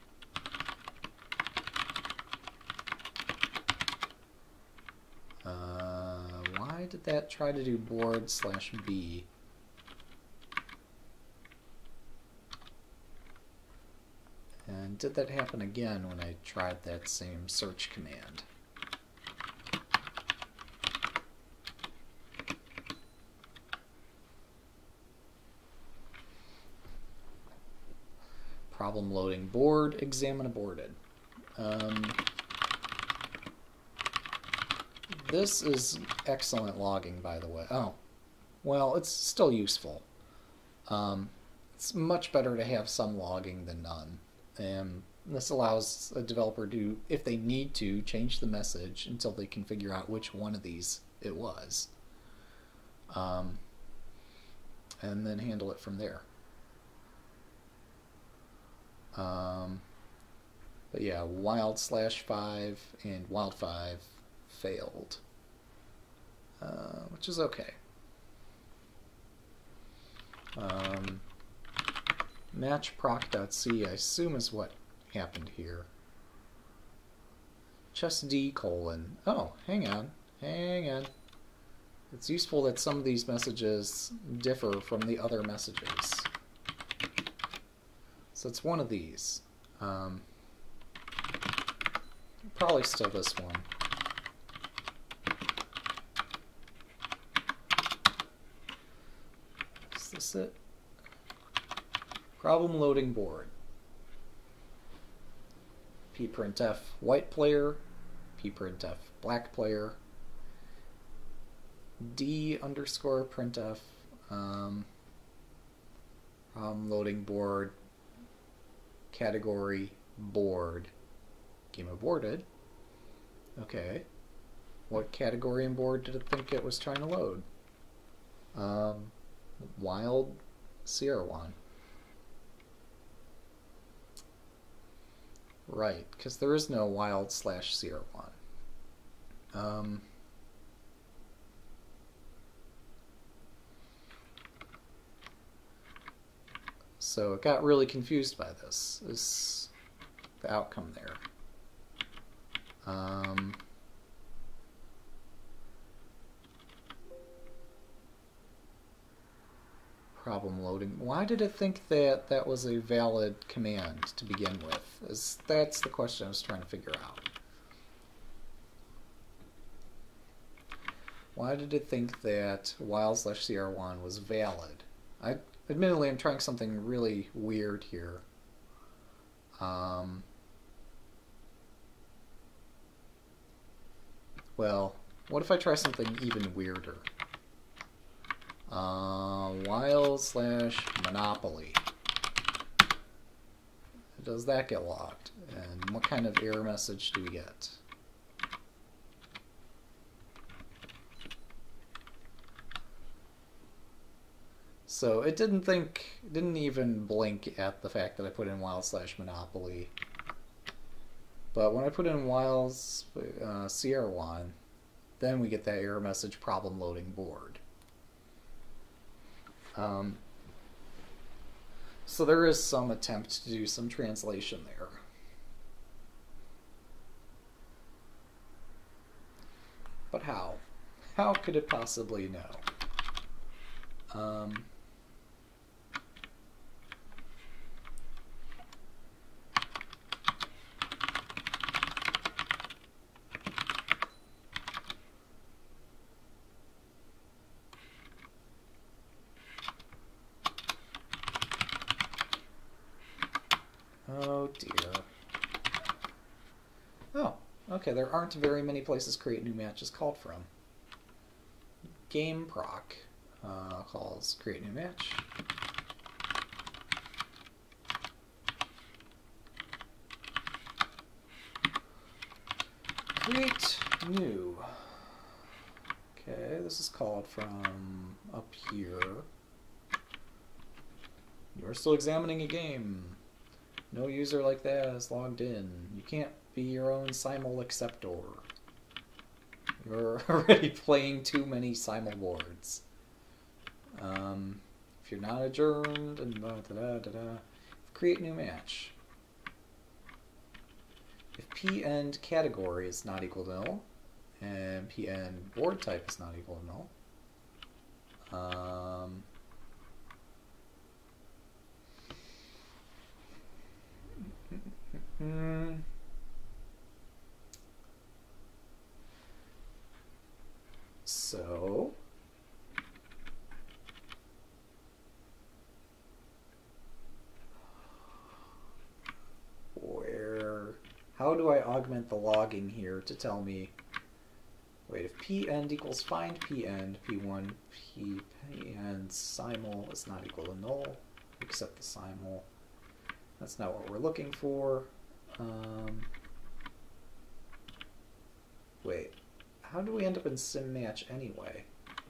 S1: uh, why did that try to do board slash B? And did that happen again when I tried that same search command? Problem loading board, examine aborted. Um, this is excellent logging, by the way. Oh, well, it's still useful. Um, it's much better to have some logging than none. And this allows a developer to, if they need to, change the message until they can figure out which one of these it was. Um, and then handle it from there. Um, but yeah, wild slash five and wild five failed, uh, which is okay. Um, match proc.c, I assume, is what happened here. Chest D colon. Oh, hang on, hang on. It's useful that some of these messages differ from the other messages. So it's one of these. Um, probably still this one. Is this it? Problem loading board. pprintf white player, pprintf black player, d underscore printf, um, problem loading board, category board, game aborted. Okay, what category and board did it think it was trying to load? Um, wild C R one. Right, because there is no wild slash C R one. Um, so it got really confused by this. This is the outcome there. Um, problem loading. Why did it think that that was a valid command to begin with? Is, that's the question I was trying to figure out. Why did it think that wild slash C R one was valid? I admittedly I'm trying something really weird here. Um, well, what if I try something even weirder? Uh, wild slash monopoly. Does that get logged? And what kind of error message do we get? So it didn't think, didn't even blink at the fact that I put in wild slash monopoly. But when I put in wild uh, C R one, then we get that error message, problem loading board. Um, so there is some attempt to do some translation there. But how? How could it possibly know? Um, Oh dear. Oh, okay, there aren't very many places create new match is called from. Game proc uh, calls create new match. Create New. Okay, this is called from up here. You're still examining a game. No user like that is logged in. You can't be your own simul acceptor. You're already playing too many simul boards. Um, if you're not adjourned, and da da da da. Create new match. If P end category is not equal to null, and P end board type is not equal to null, um, Hmm. So where, how do I augment the logging here to tell me, wait, if P end equals find P end, P one, P, P end simul is not equal to null, except the simul. That's not what we're looking for. Um, wait, how do we end up in sim match anyway?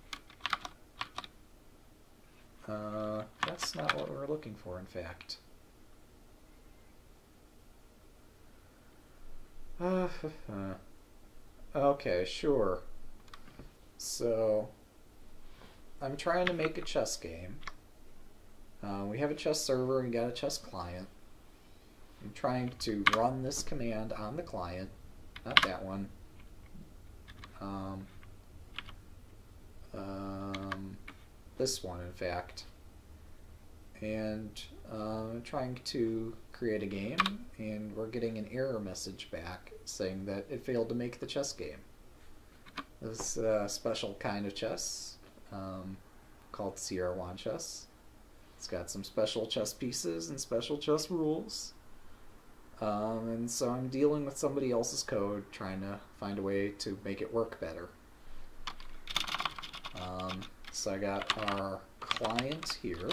S1: Uh, that's not what we're looking for, in fact. Uh, okay, sure. So, I'm trying to make a chess game. Uh, we have a chess server and got a chess client. I'm trying to run this command on the client, not that one. Um, um, this one, in fact. And uh, I'm trying to create a game, and we're getting an error message back saying that it failed to make the chess game. This uh, special kind of chess um, called C R one chess. It's got some special chess pieces and special chess rules. Um, and so I'm dealing with somebody else's code, trying to find a way to make it work better. Um, so I got our client here.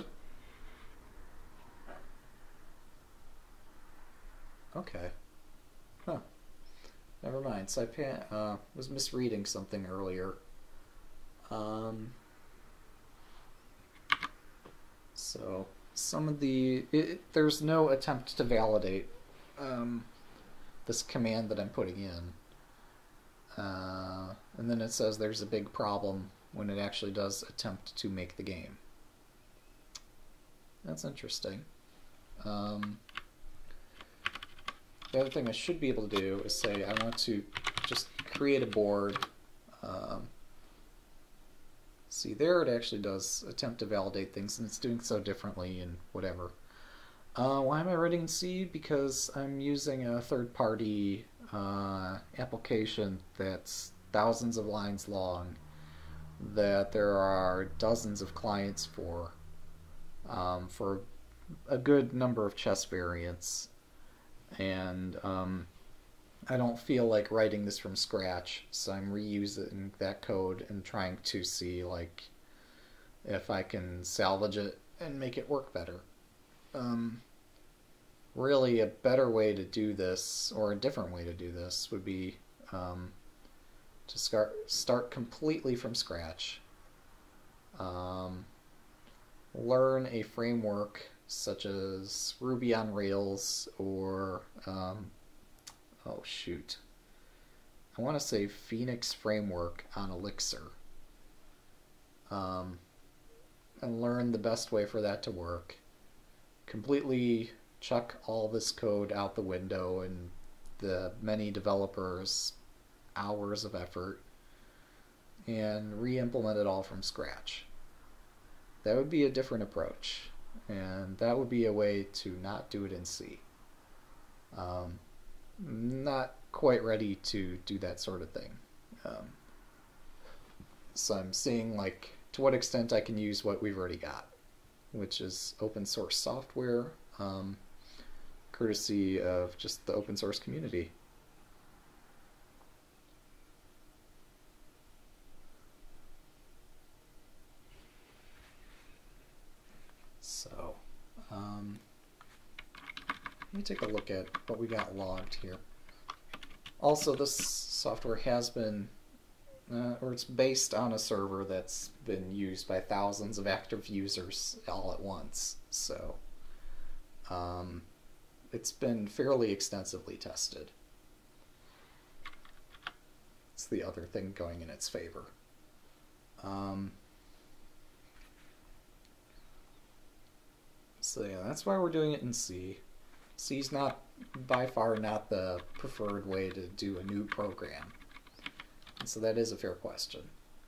S1: Okay. Huh. Never mind. So I uh, was misreading something earlier. Um, so some of the... It, there's no attempt to validate Um, this command that I'm putting in. Uh, and then it says there's a big problem when it actually does attempt to make the game. That's interesting. Um, the other thing I should be able to do is say I want to just create a board. Um, see, there it actually does attempt to validate things, and it's doing so differently and whatever. Uh, why am I writing in C? Because I'm using a third-party uh, application that's thousands of lines long, that there are dozens of clients for, um, for a good number of chess variants, and um, I don't feel like writing this from scratch, so I'm reusing that code and trying to see like if I can salvage it and make it work better. Um, really, a better way to do this, or a different way to do this, would be um, to start start completely from scratch. Um, learn a framework such as Ruby on Rails, or um, oh shoot, I want to say Phoenix Framework on Elixir, um, and learn the best way for that to work. Completely chuck all this code out the window and the many developers' hours of effort and re-implement it all from scratch. That would be a different approach, and that would be a way to not do it in C. Um, not quite ready to do that sort of thing. Um, so I'm seeing like to what extent I can use what we've already got, which is open source software, um, courtesy of just the open source community. So, um, let me take a look at what we got logged here. Also, this software has been, uh, or it's based on a server that's been used by thousands of active users all at once. So um, it's been fairly extensively tested. It's the other thing going in its favor. Um, so yeah, that's why we're doing it in C. C's not, by far, not the preferred way to do a new program. And so that is a fair question.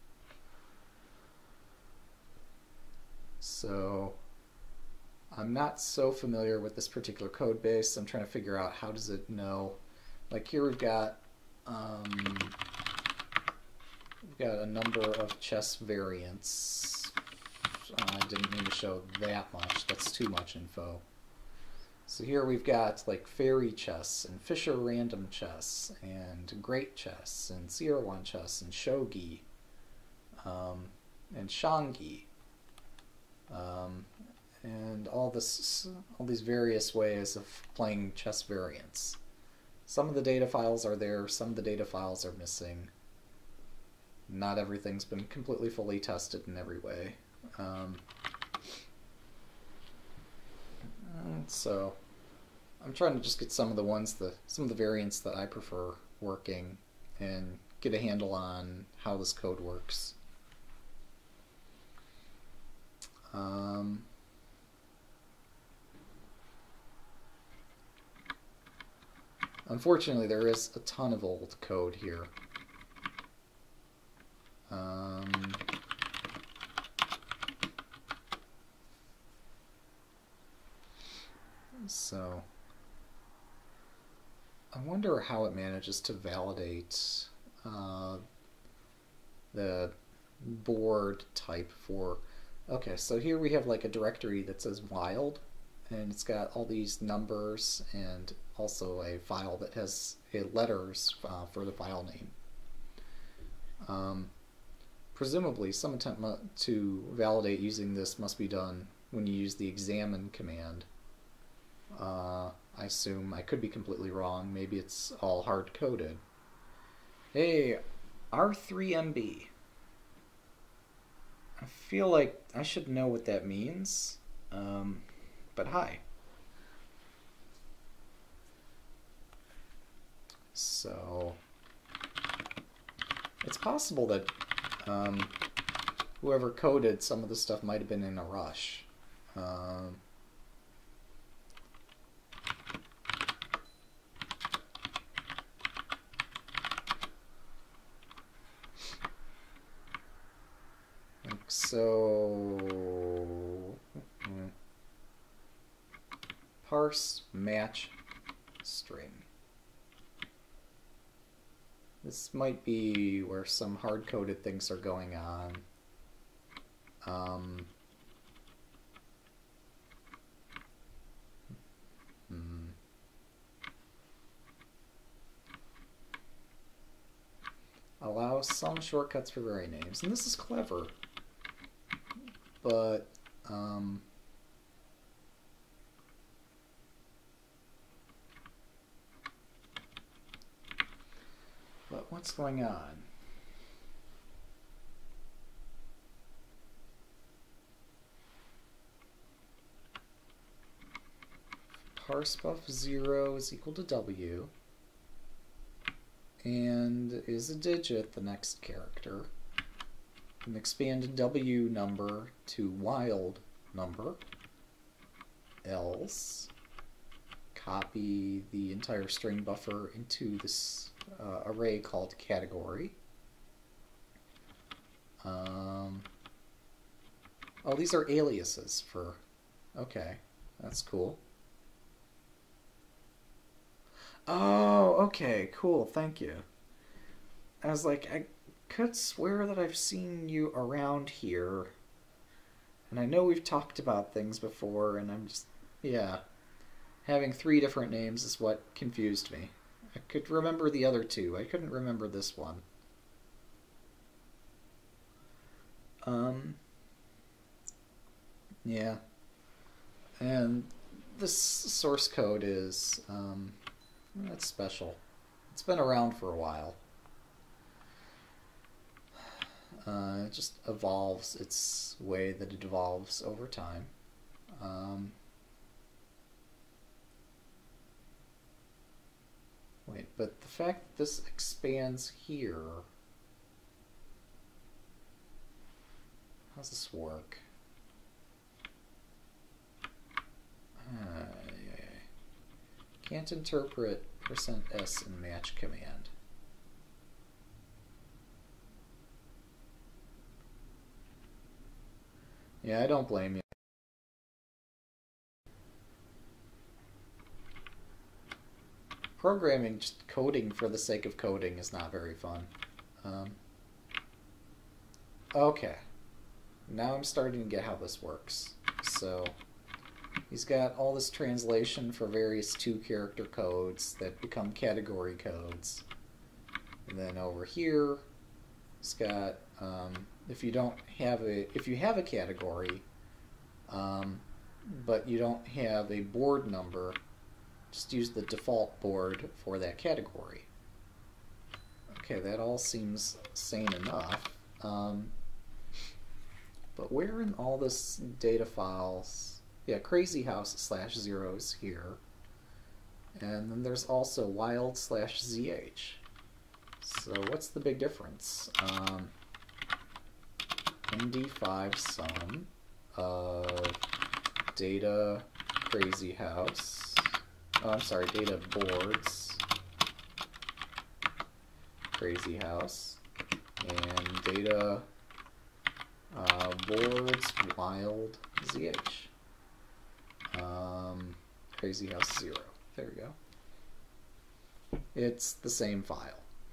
S1: So I'm not so familiar with this particular code base. I'm trying to figure out how does it know. Like here we've got um, we've got a number of chess variants. Uh, I didn't mean to show that much. That's too much info. So here we've got like fairy chess and Fisher random chess and great chess and zero one chess and shogi um, and shangi um, and all this all these various ways of playing chess variants. Some of the data files are there, some of the data files are missing. Not everything's been completely fully tested in every way. Um, So I'm trying to just get some of the ones, the some of the variants that I prefer working and get a handle on how this code works. Um, unfortunately, there is a ton of old code here. Um, So I wonder how it manages to validate uh, the board type for, okay, so here we have like a directory that says wild, and it's got all these numbers and also a file that has a letters uh, for the file name. Um, presumably some attempt to validate using this must be done when you use the examine command. Uh, I assume, I could be completely wrong, maybe it's all hard-coded. Hey, R three M B. I feel like I should know what that means, um, but hi. So, it's possible that um, whoever coded some of the stuff might have been in a rush. Um, So, mm, parse match string. This might be where some hard-coded things are going on. Um, hmm. Allow some shortcuts for variant names, and this is clever. But, um, but what's going on? Parse buff zero is equal to W, and is a digit the next character. And expand W number to wild number, else copy the entire string buffer into this uh, array called category. Um, oh, these are aliases for, okay, that's cool. Oh, okay, cool, thank you. I was like, I could swear that I've seen you around here, and I know we've talked about things before, and I'm just, yeah, having three different names is what confused me. I could remember the other two, I couldn't remember this one. Um, yeah, and this source code is, um, it's special. It's been around for a while. Uh, it just evolves its way that it evolves over time. Um, wait, but the fact that this expands here, how does this work? Uh, yeah. Can't interpret percent %s in match command. Yeah, I don't blame you. Programming, just coding for the sake of coding is not very fun. Um, okay. Now I'm starting to get how this works. So he's got all this translation for various two-character codes that become category codes. And then over here, he's got, um, if you don't have a, if you have a category, um, but you don't have a board number, just use the default board for that category. Okay, that all seems sane enough. Um, but where in all this data files? Yeah, crazy house slash zeros here. And then there's also wild slash zh. So what's the big difference? Um, M D five sum of data crazy house. Oh, I'm sorry, data boards crazy house and data uh, boards wild zh. Um, crazy house zero. There we go. It's the same file.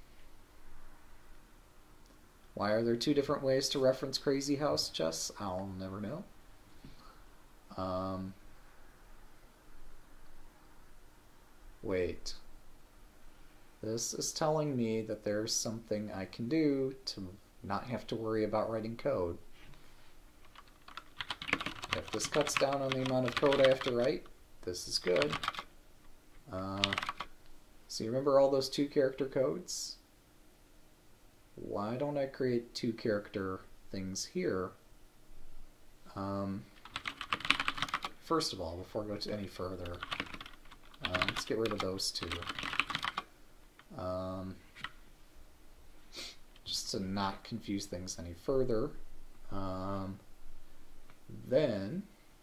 S1: Why are there two different ways to reference crazy house chess? I'll never know. Um, wait. This is telling me that there's something I can do to not have to worry about writing code. If this cuts down on the amount of code I have to write, this is good. Uh, so you remember all those two-character codes? Why don't I create two-character things here? Um, first of all, before I go to any further, uh, let's get rid of those two. Um, just to not confuse things any further. Um, then,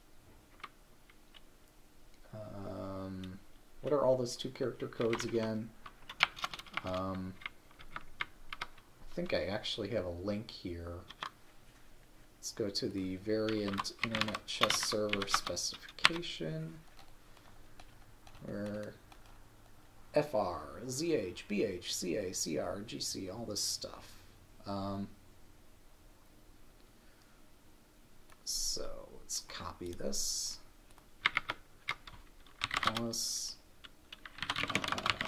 S1: um, what are all those two-character codes again? Um, I think I actually have a link here. Let's go to the Variant Internet Chess Server specification, where F R, Z H, B H, C A, C R, G C, all this stuff. Um, so let's copy this. Plus, uh,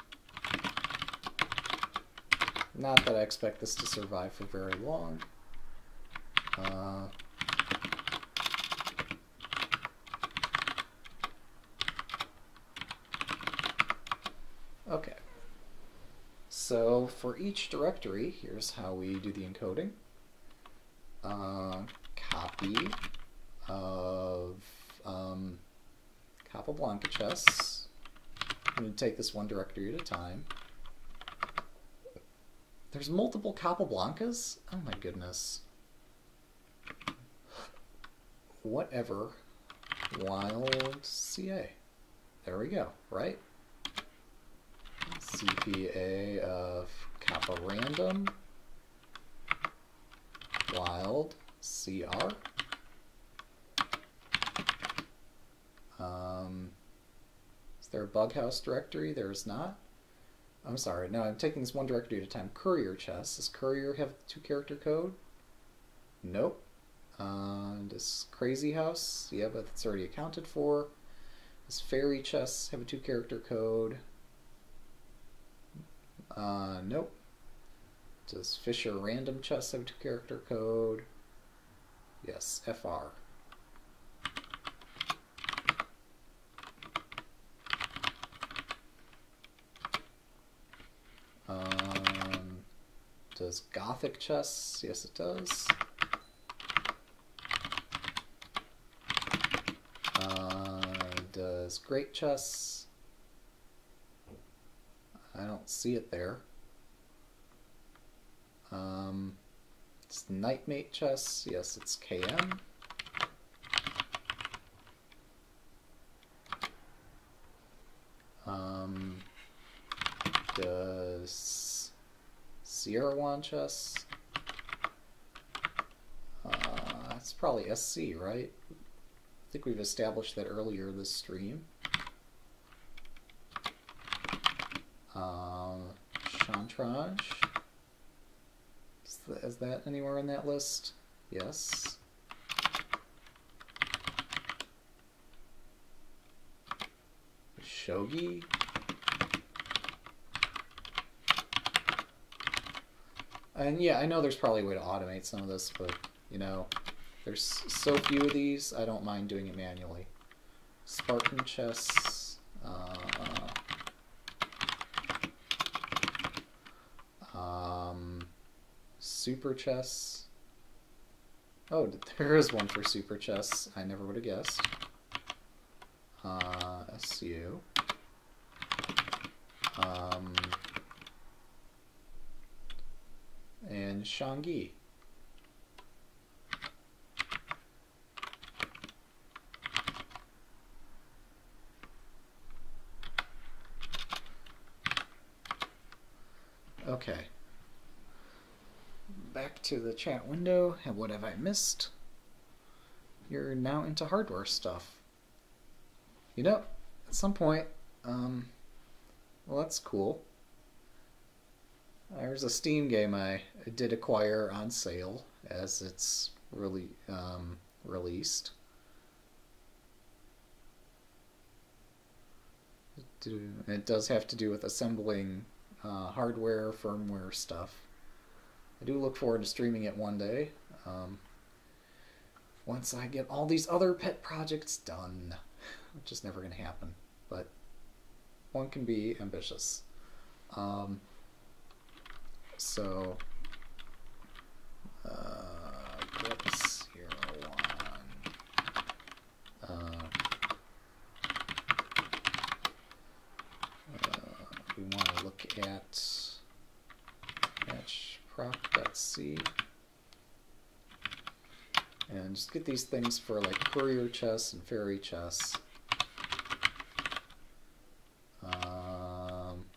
S1: not that I expect this to survive for very long. Uh, okay. So for each directory, here's how we do the encoding. Uh, copy of um, Capablanca chess. I'm going to take this one directory at a time. There's multiple Capablancas? Oh my goodness. Whatever. Wild C A. There we go, right? C P A of kappa random. Wild C R. Um, is there a bughouse directory? There is not. I'm sorry, no, I'm taking this one directory at a time. Courier chess. Does courier have two character code? Nope. Uh, does crazy house? Yeah, but it's already accounted for. Does fairy chess have a two character code? Uh, nope. Does Fisher random chess have a two character code? Yes, F R. Does Gothic chess? Yes, it does. Uh, does Great chess? I don't see it there. Um, it's Knightmate chess. Yes, it's K M. Um, does Sierra One chess? Uh, that's probably S C, right? I think we've established that earlier this stream. Um, Chantrage. Is, th is that anywhere in that list? Yes. Shogi. And yeah, I know there's probably a way to automate some of this, but you know, there's so few of these, I don't mind doing it manually. Spartan chess. Uh, um, super chess. Oh, there is one for super chess. I never would have guessed. Uh, S U. Um, and Shangi. Okay. Back to the chat window. And what have I missed? You're now into hardware stuff. You know, at some point, um, well, that's cool. There's a Steam game I did acquire on sale as it's really um, released. It, do, it does have to do with assembling uh, hardware, firmware stuff. I do look forward to streaming it one day. Um, once I get all these other pet projects done, which is never going to happen, but one can be ambitious. Um, so, uh, grips here one. Uh, uh, we want to look at matchproc.c and just get these things for like courier chess and fairy chess. Um,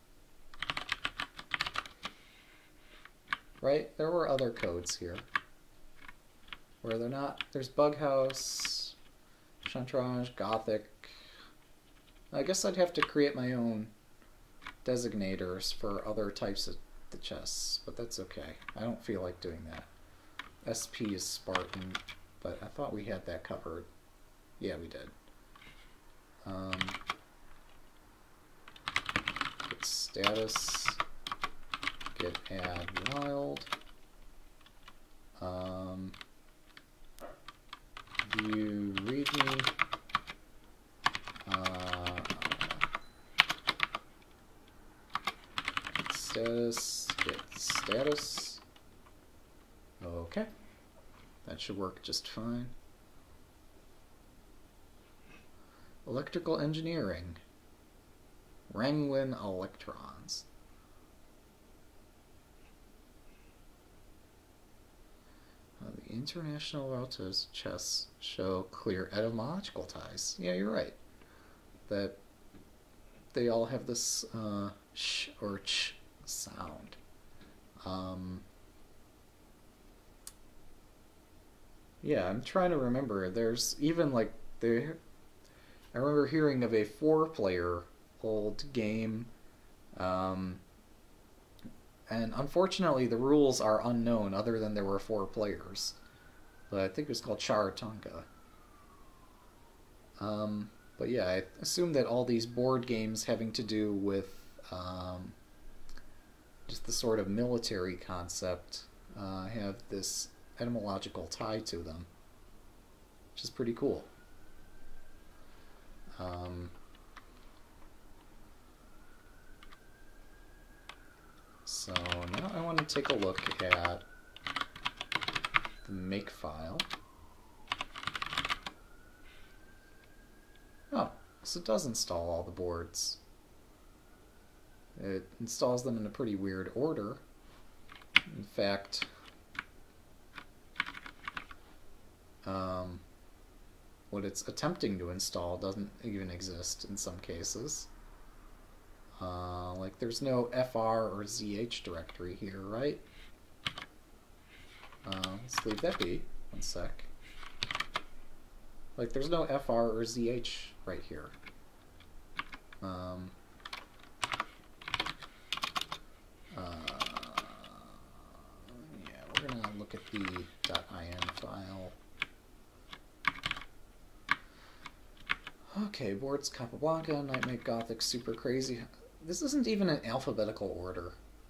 S1: right? There were other codes here. Where they're not. There's Bughouse, Chantrage, Gothic. I guess I'd have to create my own designators for other types of the chess, but that's okay. I don't feel like doing that. S P is Spartan, but I thought we had that covered. Yeah, we did. Um, get status, get add wild, um, view readme, uh, get status, get status. Okay, that should work just fine. Electrical engineering. Wrangling electrons. Uh, the international relatives chess show clear etymological ties. Yeah, you're right. That they all have this uh, sh or ch sound. Um, yeah, I'm trying to remember. There's even like there. I remember hearing of a four-player old game, um, and unfortunately the rules are unknown other than there were four players. But I think it was called Charatonga. Um, but yeah, I assume that all these board games having to do with um, just the sort of military concept uh, have this etymological tie to them, which is pretty cool. Um, So now I want to take a look at the make file. Oh, so it does install all the boards. It installs them in a pretty weird order. In fact, um, what it's attempting to install doesn't even exist in some cases. Uh, like there's no F R or Z H directory here, right? Uh, let's leave that be. One sec. Like there's no F R or Z H right here. Um, uh, yeah, we're gonna look at the .in file. Okay, boards Capablanca, Nightmare Gothic, super crazy. This isn't even in alphabetical order.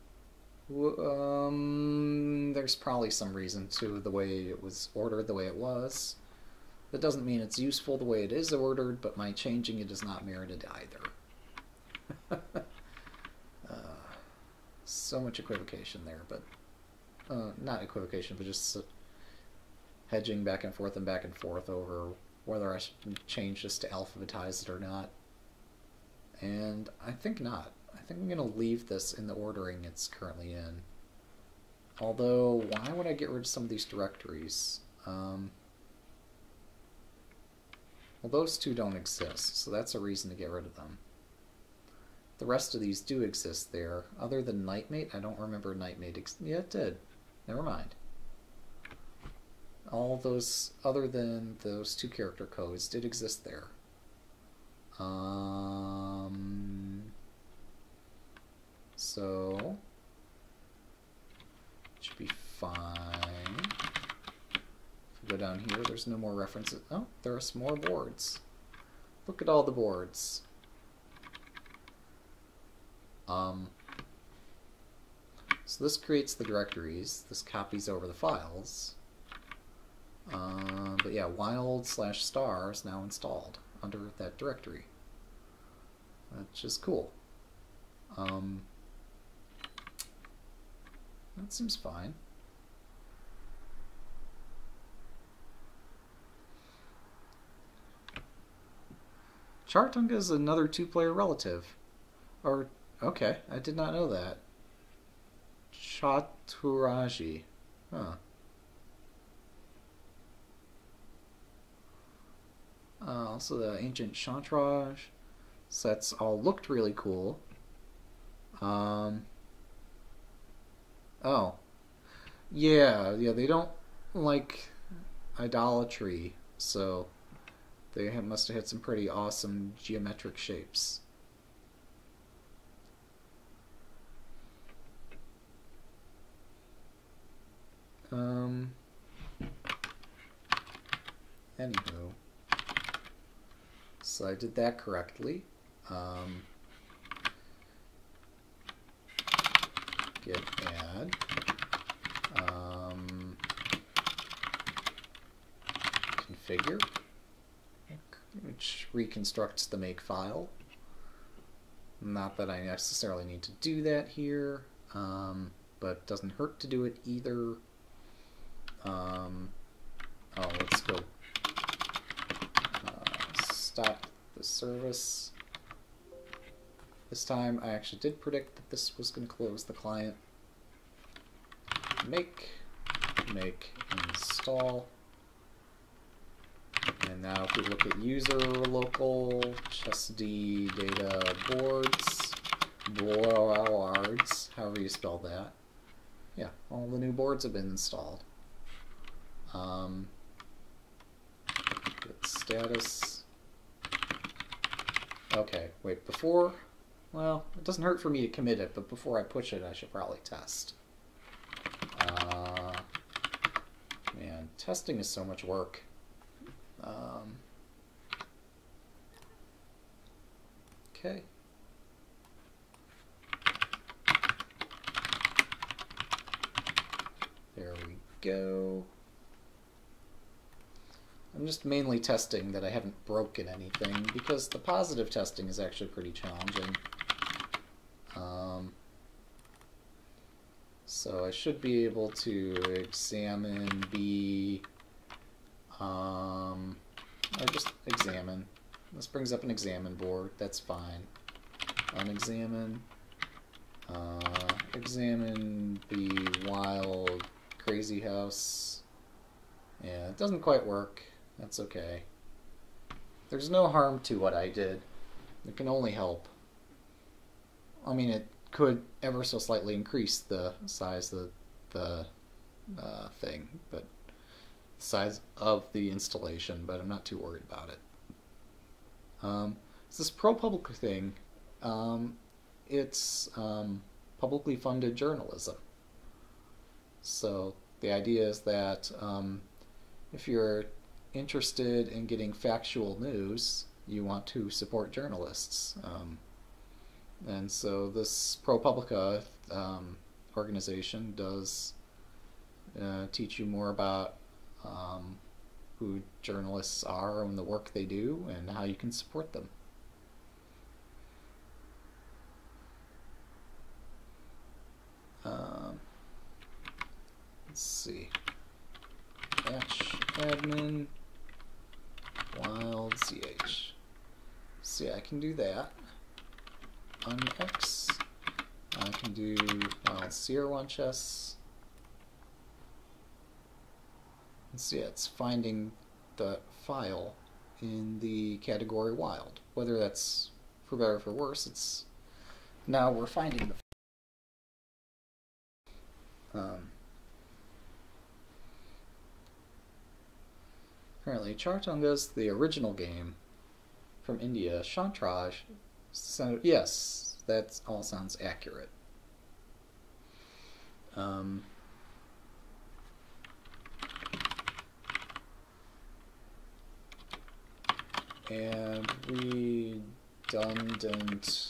S1: Um, there's probably some reason to the way it was ordered the way it was. That doesn't mean it's useful the way it is ordered, but my changing it is not merited either. uh, so much equivocation there, but uh, not equivocation, but just hedging back and forth and back and forth over whether I should change this to alphabetize it or not. And I think not. I think I'm going to leave this in the ordering it's currently in. Although, why would I get rid of some of these directories? Um, well, those two don't exist, so that's a reason to get rid of them. The rest of these do exist there. Other than Nightmate, I don't remember Nightmate. Ex yeah, it did. Never mind. All those, other than those two character codes, did exist there. Um, so, it should be fine. If we go down here, there's no more references. Oh, there are some more boards. Look at all the boards. Um, so this creates the directories. This copies over the files. Uh, but yeah, wild slash star is now installed under that directory, which is cool. Um, that seems fine. Chartunga is another two-player relative. Or, okay, I did not know that. Chaturaji. Huh. Uh, also the ancient Chantrage. So that's all looked really cool. Um, oh. Yeah, yeah, they don't like idolatry, so they have, must have had some pretty awesome geometric shapes. Um, anywho. So I did that correctly. Um, git add. Um, configure, which reconstructs the make file. Not that I necessarily need to do that here, um, but it doesn't hurt to do it either. Um, oh, let's go. Stop the service. This time I actually did predict that this was going to close the client. Make, make, install. And now if we look at user local chessd data boards, boards, however you spell that. Yeah, all the new boards have been installed. Um, get status. Okay, wait, before, well, it doesn't hurt for me to commit it, but before I push it, I should probably test. Uh, man, testing is so much work. Um, okay. There we go. I'm just mainly testing that I haven't broken anything, because the positive testing is actually pretty challenging. Um, So I should be able to examine B, um, or just examine. This brings up an examine board. That's fine. Unexamine. Uh, examine B wild crazy house. Yeah, it doesn't quite work. That's okay. There's no harm to what I did. It can only help. I mean, it could ever so slightly increase the size of the uh, thing, but the size of the installation, but I'm not too worried about it. Um, so this ProPublica thing, um, it's um, publicly funded journalism. So the idea is that um, if you're interested in getting factual news, you want to support journalists. Um, and so this ProPublica um, organization does uh, teach you more about um, who journalists are and the work they do and how you can support them. Um, let's see. Dash admin wild ch. See, I can do that. Unx. I can do wild C R one chess. And see, it's finding the file in the category wild. Whether that's for better or for worse, it's now we're finding the um, apparently Chartunga's the original game from India. Chantrage, so yes, that all sounds accurate. Um, and redundant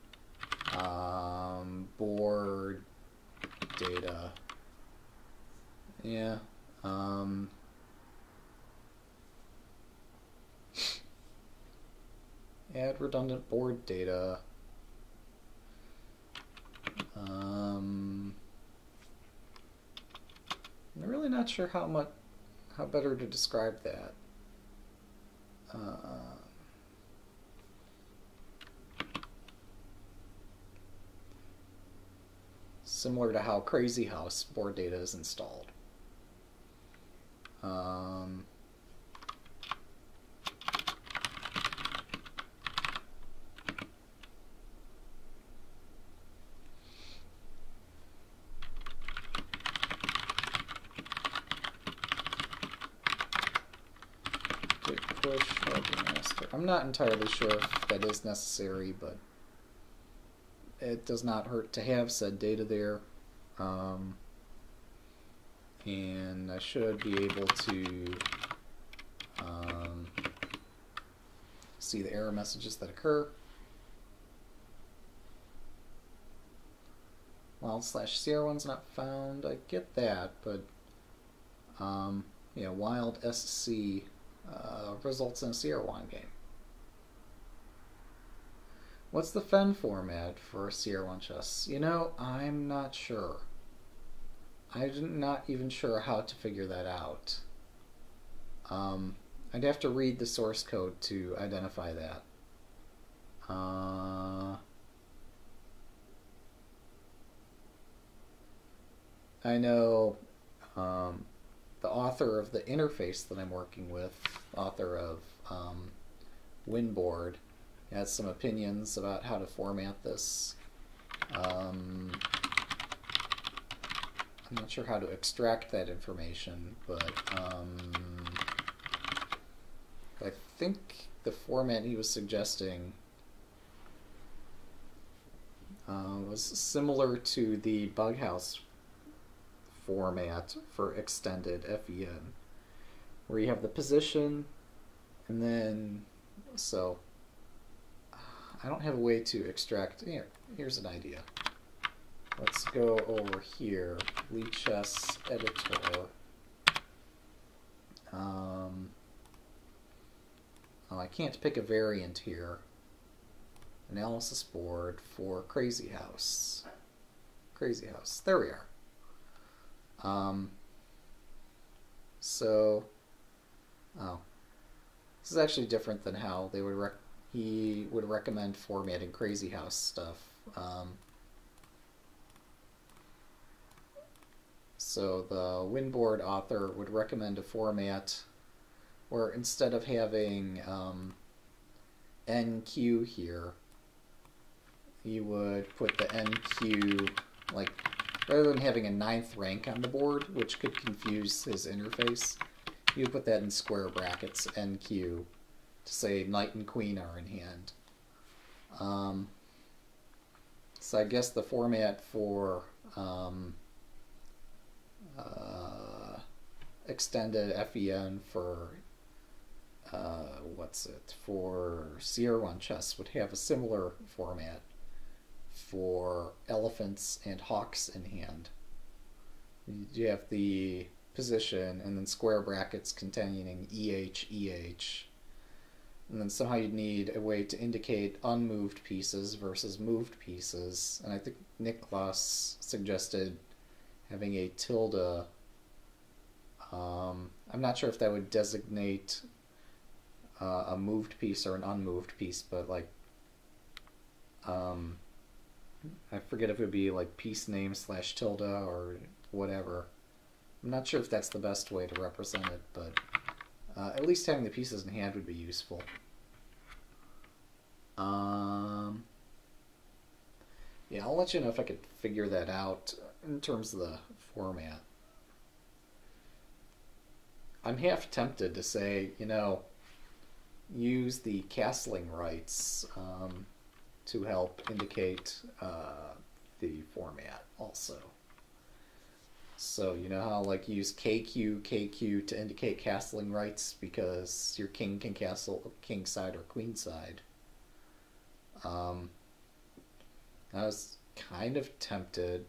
S1: um, board data. Yeah. Um, add redundant board data. Um, I'm really not sure how much, how better to describe that. Uh, similar to how Crazy House board data is installed. Um, git push hardware master. I'm not entirely sure if that is necessary, but it does not hurt to have said data there. Um, and I should be able to um, see the error messages that occur. Wild slash C R one's not found. I get that, but um, yeah, wild S C uh, results in a C R one game. What's the F E N format for C R one chess? You know, I'm not sure. I'm not even sure how to figure that out. Um, I'd have to read the source code to identify that. Uh, I know um, the author of the interface that I'm working with, author of um, Winboard, has some opinions about how to format this. Um, I'm not sure how to extract that information, but um, I think the format he was suggesting uh, was similar to the Bughouse format for extended F E N, where you have the position, and then, so I don't have a way to extract. Here, here's an idea. Let's go over here, Lichess editor. Um, oh, I can't pick a variant here. Analysis board for Crazy House. Crazy House. There we are. Um, so, oh, this is actually different than how they would rec he would recommend formatting Crazy House stuff. Um, so the Winboard author would recommend a format where instead of having um, N Q here, you would put the N Q, like, rather than having a ninth rank on the board, which could confuse his interface, you would put that in square brackets, N Q, to say knight and queen are in hand. Um, so I guess the format for um, uh, extended F E N for uh, what's it for C R one chess would have a similar format for elephants and hawks in hand. You have the position and then square brackets containing E H, E H. And then somehow you'd need a way to indicate unmoved pieces versus moved pieces. And I think Niklas suggested having a tilde. Um, I'm not sure if that would designate uh, a moved piece or an unmoved piece, but like, um, I forget if it would be like piece name slash tilde or whatever. I'm not sure if that's the best way to represent it, but uh, at least having the pieces in hand would be useful. Um, yeah, I'll let you know if I could figure that out in terms of the format. I'm half tempted to say, you know, use the castling rights um, to help indicate uh, the format also. So you know how like use K Q, K Q to indicate castling rights because your king can castle king side or queen side. Um, I was kind of tempted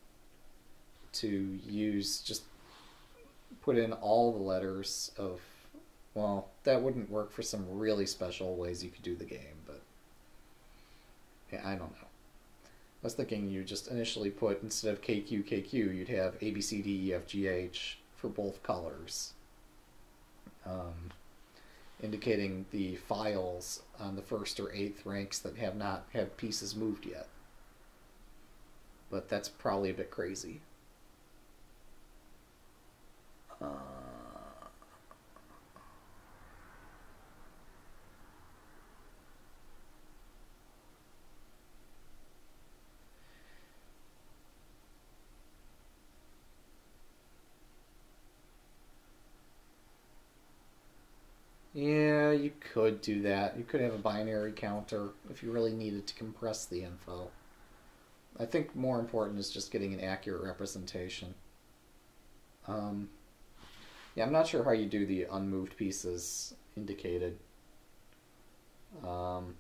S1: to use just put in all the letters of, well, that wouldn't work for some really special ways you could do the game, but yeah, I don't know. I was thinking you just initially put, instead of K Q, K Q, you'd have A, B, C, D, E, F, G, H for both colors, um, indicating the files on the first or eighth ranks that have not had pieces moved yet. But that's probably a bit crazy. Uh, Yeah, you could do that. You could have a binary counter if you really needed to compress the info. I think more important is just getting an accurate representation. Um, yeah, I'm not sure how you do the unmoved pieces indicated. Um,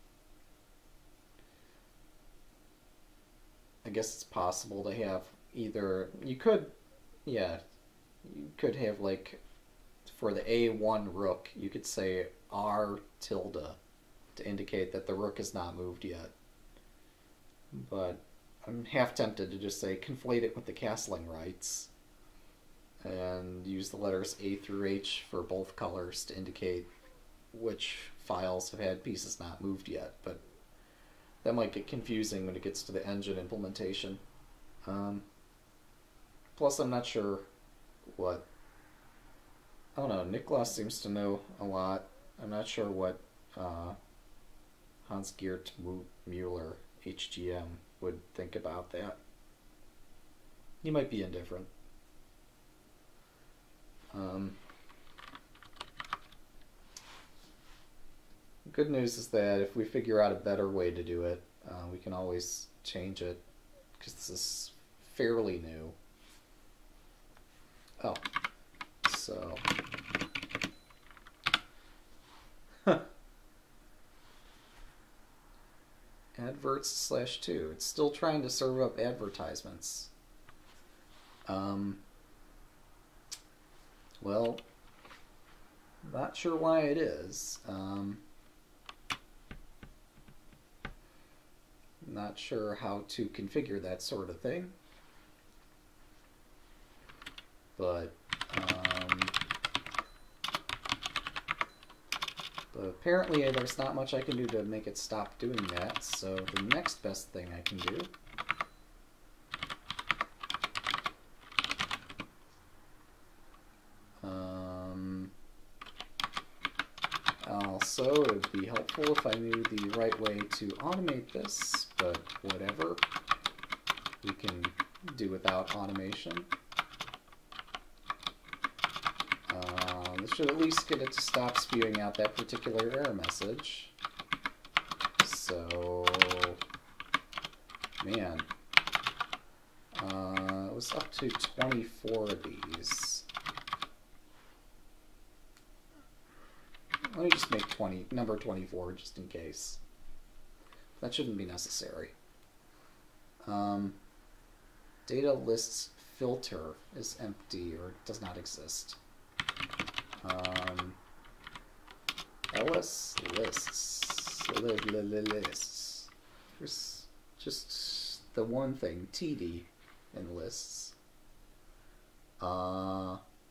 S1: I guess it's possible to have either, you could, yeah, you could have like, for the A one rook, you could say R tilde to indicate that the rook is not moved yet. But I'm half tempted to just say conflate it with the castling rights and use the letters A through H for both colors to indicate which files have had pieces not moved yet. But that might get confusing when it gets to the engine implementation. Um, plus, I'm not sure what... I don't know, Niklas seems to know a lot. I'm not sure what uh, Hans-Geert Müller, H G M, would think about that. He might be indifferent. Um, good news is that if we figure out a better way to do it, uh, we can always change it, because this is fairly new. Oh. So, adverts slash two. It's still trying to serve up advertisements. Um, well, not sure why it is. Um, not sure how to configure that sort of thing. but um, but apparently there's not much I can do to make it stop doing that, so the next best thing I can do um, also, it would be helpful if I knew the right way to automate this, but whatever. We can do without automation. Uh, this should at least get it to stop spewing out that particular error message. So, man, uh, it was up to twenty-four of these. Let me just make twenty, number twenty-four just in case. That shouldn't be necessary. Um, data lists filter is empty or does not exist. Um, ls lists, lists. There's just the one thing, td in lists. Uh,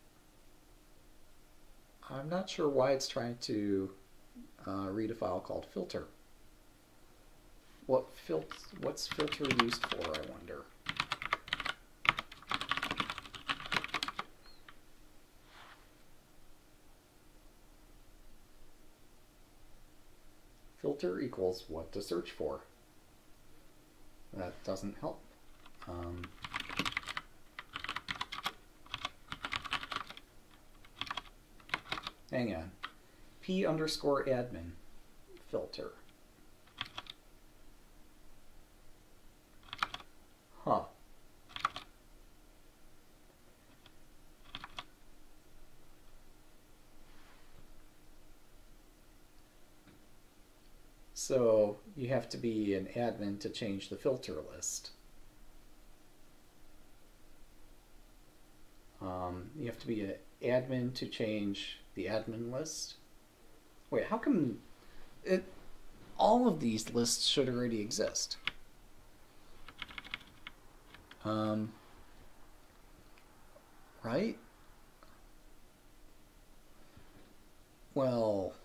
S1: I'm not sure why it's trying to uh, read a file called filter. What fil what's filter used for, I wonder? Filter equals what to search for. That doesn't help. Um, hang on. P underscore admin filter. Huh. So you have to be an admin to change the filter list. Um, you have to be an admin to change the admin list. Wait, how come it? All of these lists should already exist. Um, right? Well,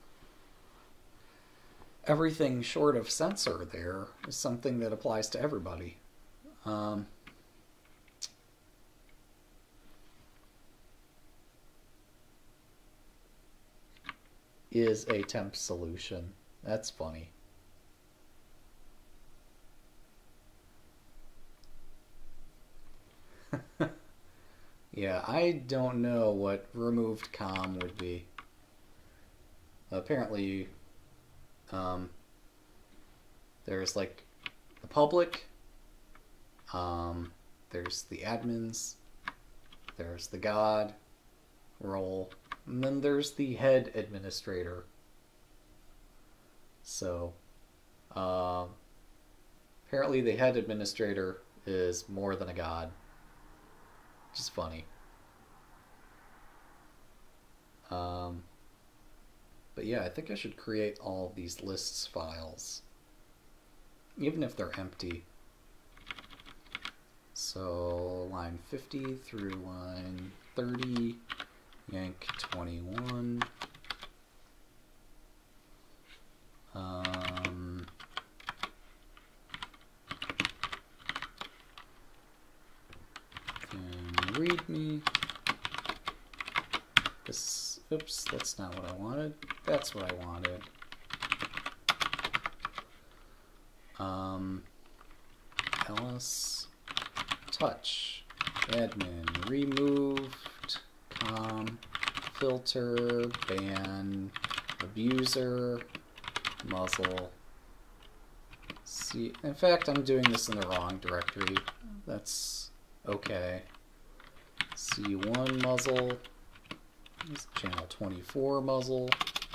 S1: everything short of censor there is something that applies to everybody. Um, is a temp solution. That's funny. Yeah, I don't know what removed com would be. Apparently, um, there's like the public, um, there's the admins, there's the god role, and then there's the head administrator. So, uh, apparently the head administrator is more than a god. Which is funny. Um, but yeah, I think I should create all of these lists files, even if they're empty. So line fifty through line thirty, yank twenty-one. Um, and read me. This, oops, that's not what I wanted. That's what I wanted. Um, ls touch admin removed com filter ban abuser muzzle. See, in fact, I'm doing this in the wrong directory. That's okay. C one muzzle. This channel twenty-four muzzle.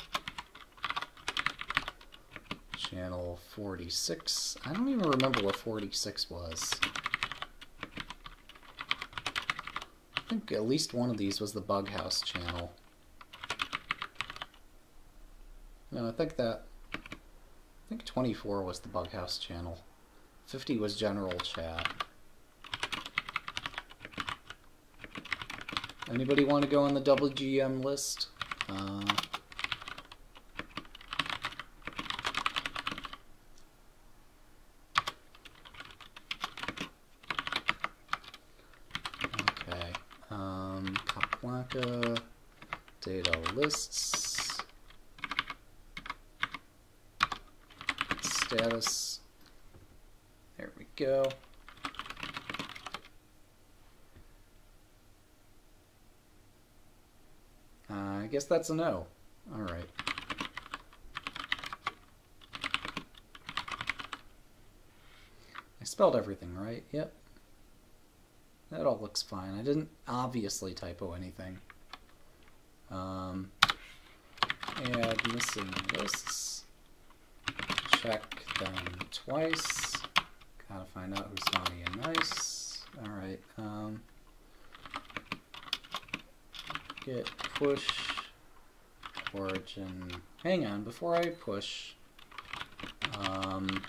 S1: Channel forty-six. I don't even remember what forty-six was. I think at least one of these was the bug house channel. No, I think that I think twenty-four was the bug house channel. fifty was general chat. Anybody want to go on the W G M list? Uh, okay. Um, Capablanca, data lists, status. There we go. Uh, I guess that's a no. All right. I spelled everything right. Yep. That all looks fine. I didn't obviously typo anything. Um, add missing lists. Check them twice. Gotta find out who's naughty and nice. All right. Um, Git push origin. Hang on, before I push, um,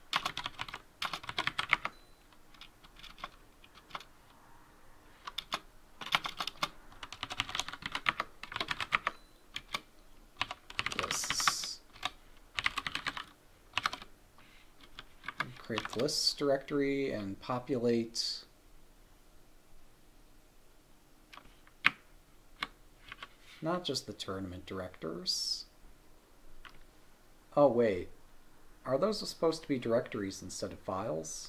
S1: lists. Create the lists directory and populate not just the tournament directors. Oh wait, are those supposed to be directories instead of files?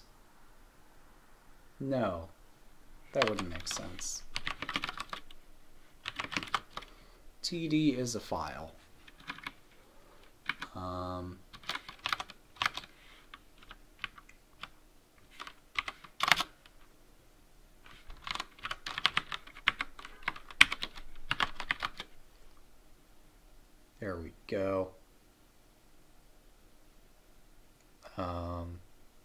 S1: No, that wouldn't make sense. T D is a file. Um, There we go. Um,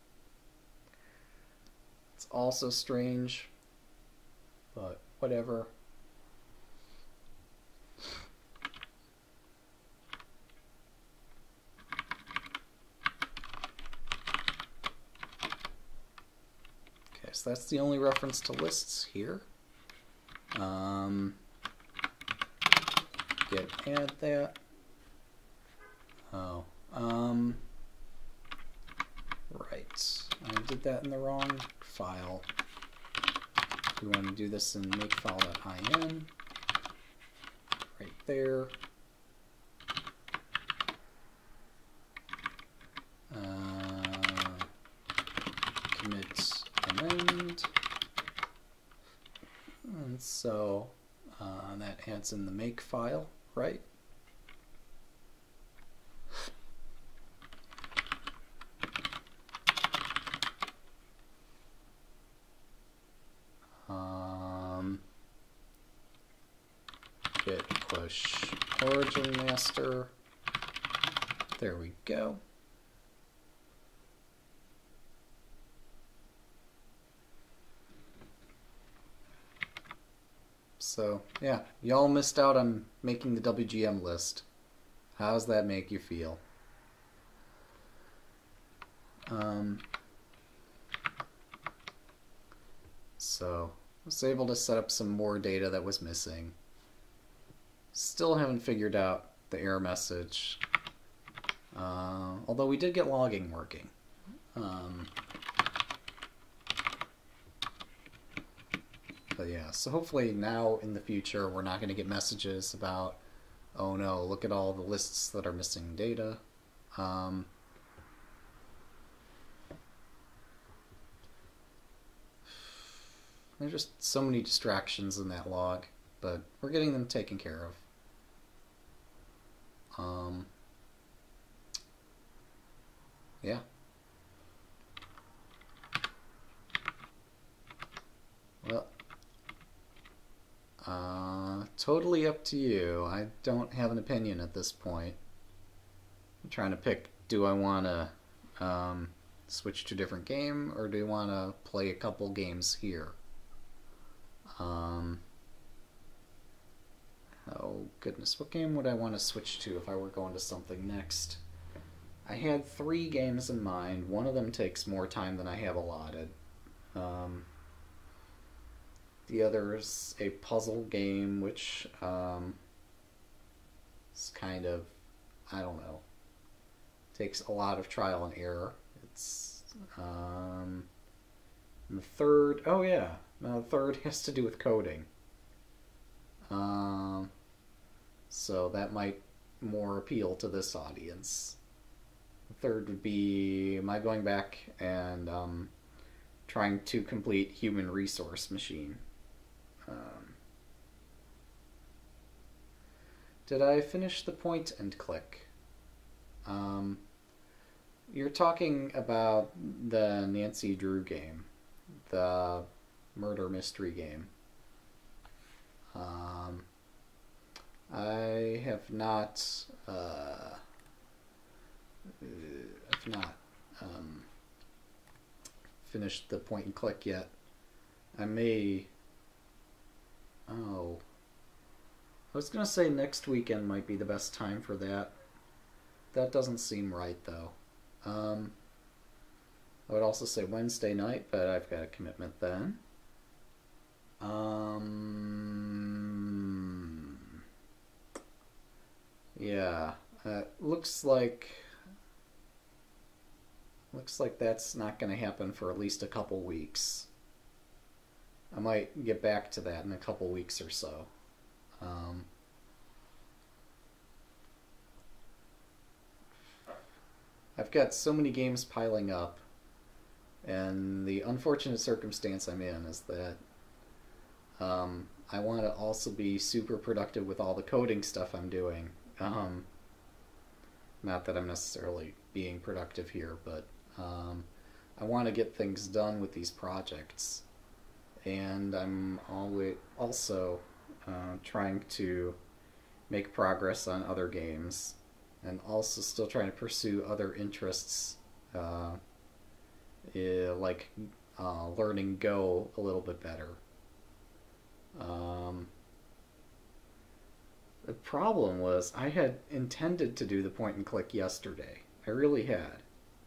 S1: it's also strange, but whatever. Okay, so that's the only reference to lists here. Um, Git add that. Oh, um, right. I did that in the wrong file. We want to do this in makefile.in. Right there. Uh, commit amend. And so uh, that adds in the make file, right? Um, git push origin master. There we go. So yeah, y'all missed out on making the W G M list. How does that make you feel? Um, so I was able to set up some more data that was missing. Still haven't figured out the error message. Uh, although we did get logging working. Um, but yeah, so hopefully now in the future we're not going to get messages about, oh no, look at all the lists that are missing data. Um, There's just so many distractions in that log, but we're getting them taken care of. Um, yeah. Well, uh, totally up to you. I don't have an opinion at this point. I'm trying to pick, do I want to um, switch to a different game, or do I want to play a couple games here? Um, oh goodness, what game would I want to switch to if I were going to something next? I had three games in mind. One of them takes more time than I have allotted. Um, The other is a puzzle game, which um, is kind of, I don't know, takes a lot of trial and error. It's um, and the third, oh yeah, no, the third has to do with coding. Um, so that might more appeal to this audience. The third would be my going back and um, trying to complete Human Resource Machine. Um, did I finish the point and click? Um, you're talking about the Nancy Drew game, the murder mystery game. Um, I have not, uh, I've not um, finished the point and click yet. I may, oh, I was going to say next weekend might be the best time for that. That doesn't seem right, though. Um, I would also say Wednesday night, but I've got a commitment then. Um, yeah, uh, looks like looks like that's not going to happen for at least a couple weeks. I might get back to that in a couple weeks or so. Um, I've got so many games piling up, and the unfortunate circumstance I'm in is that um, I want to also be super productive with all the coding stuff I'm doing. Um, not that I'm necessarily being productive here, but um, I want to get things done with these projects. And I'm always also uh, trying to make progress on other games, and also still trying to pursue other interests, uh, eh, like uh, learning Go a little bit better. Um, the problem was I had intended to do the point and click yesterday. I really had.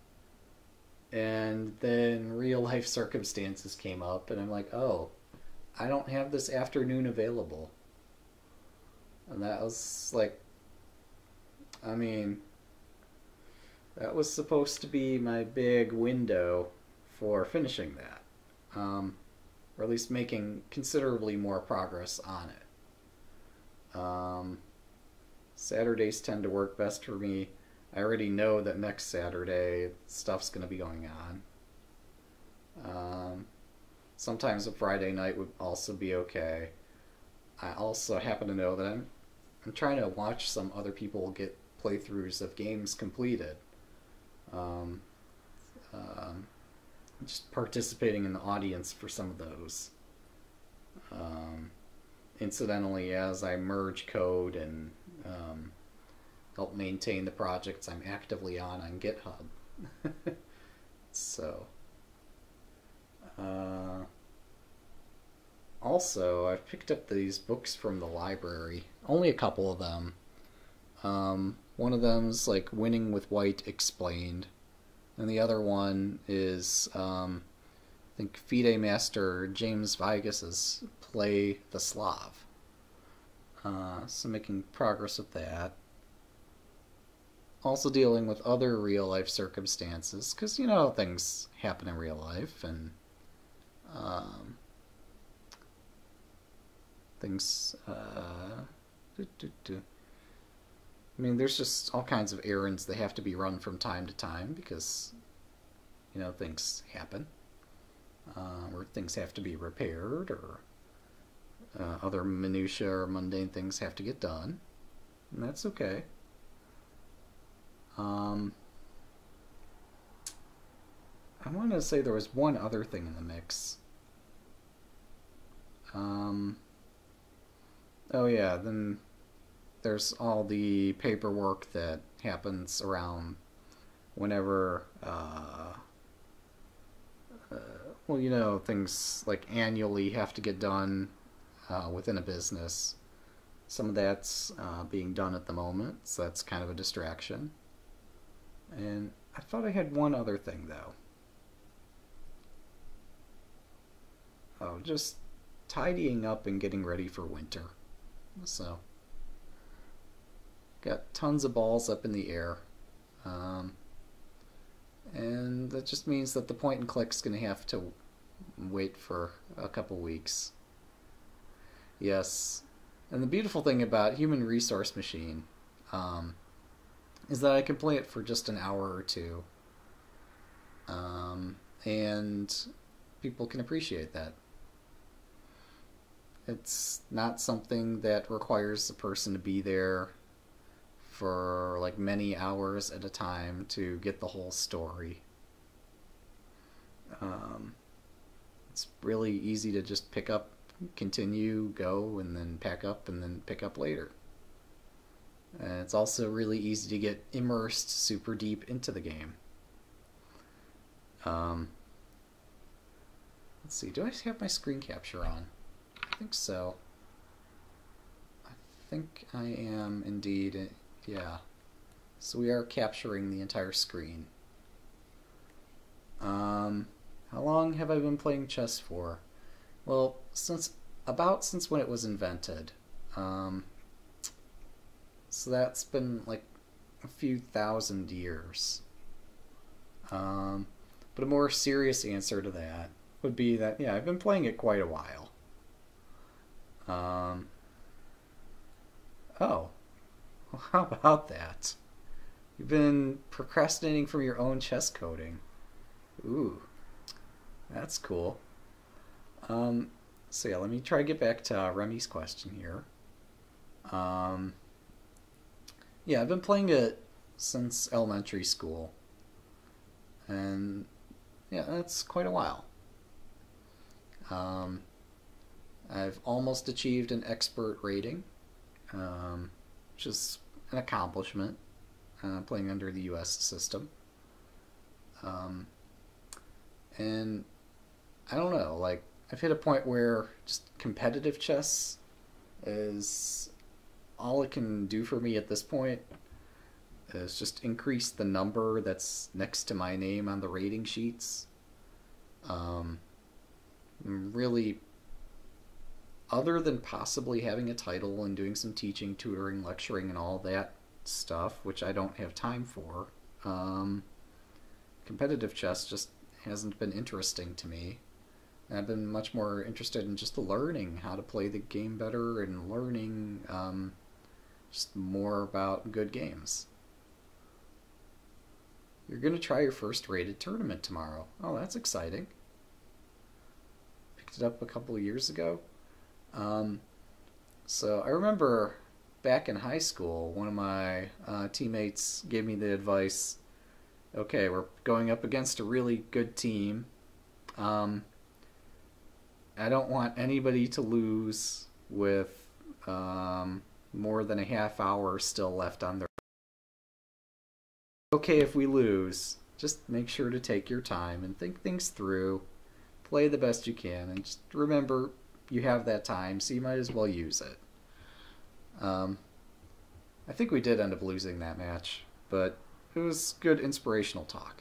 S1: And then real life circumstances came up, and I'm like, oh, I don't have this afternoon available. And that was like, I mean, that was supposed to be my big window for finishing that. Um, or at least making considerably more progress on it. Um, Saturdays tend to work best for me. I already know that next Saturday stuff's going to be going on. Um, sometimes a Friday night would also be okay. I also happen to know that I'm, I'm trying to watch some other people get playthroughs of games completed. Um, um, just participating in the audience for some of those. Um, incidentally, as I merge code and um, help maintain the projects I'm actively on on GitHub. So, uh, also, I've picked up these books from the library. Only a couple of them. Um, one of them's like Winning with White Explained. And the other one is, um, I think, FIDE Master James Vigas's Play the Slav. Uh, so making progress with that. Also dealing with other real-life circumstances, because, you know, things happen in real life, and um, things... Uh, doo -doo -doo. I mean, there's just all kinds of errands that have to be run from time to time because, you know, things happen. Uh, or things have to be repaired, or uh, other minutiae or mundane things have to get done. And that's okay. Um, I want to say there was one other thing in the mix. Um, oh yeah, then there's all the paperwork that happens around whenever, uh, uh, well, you know, things like annually have to get done uh, within a business. Some of that's uh, being done at the moment, so that's kind of a distraction. And I thought I had one other thing, though. Oh, just tidying up and getting ready for winter. So, got tons of balls up in the air. Um, and that just means that the point and click's going to have to wait for a couple weeks. Yes, and the beautiful thing about Human Resource Machine um, is that I can play it for just an hour or two. Um, and people can appreciate that. It's not something that requires a person to be there for like many hours at a time to get the whole story. Um, it's really easy to just pick up, continue, go, and then pack up, and then pick up later. And it's also really easy to get immersed super deep into the game. Um, let's see, do I have my screen capture on? I think so. I think I am indeed, yeah. So we are capturing the entire screen. Um, how long have I been playing chess for? Well, since about since when it was invented. Um, so that's been like a few thousand years. Um, but a more serious answer to that would be that, yeah, I've been playing it quite a while. Um, oh, well, how about that? You've been procrastinating from your own chess coding. Ooh, that's cool. Um, so yeah, let me try to get back to uh, Remy's question here. Um, yeah, I've been playing it since elementary school. And yeah, that's quite a while. Um, I've almost achieved an expert rating, um, which is an accomplishment, uh, playing under the U S system. Um, and I don't know, like, I've hit a point where just competitive chess is all it can do for me at this point. Is just increase the number that's next to my name on the rating sheets. Um, really, other than possibly having a title and doing some teaching, tutoring, lecturing, and all that stuff, which I don't have time for, um, competitive chess just hasn't been interesting to me. And I've been much more interested in just learning how to play the game better and learning um, just more about good games. You're going to try your first rated tournament tomorrow. Oh, that's exciting. Picked it up a couple of years ago. Um, so I remember back in high school, one of my uh, teammates gave me the advice, okay, we're going up against a really good team. Um, I don't want anybody to lose with um, more than a half hour still left on their... Okay, if we lose, just make sure to take your time and think things through, play the best you can, and just remember you have that time, so you might as well use it. Um, I think we did end up losing that match, but it was good inspirational talk.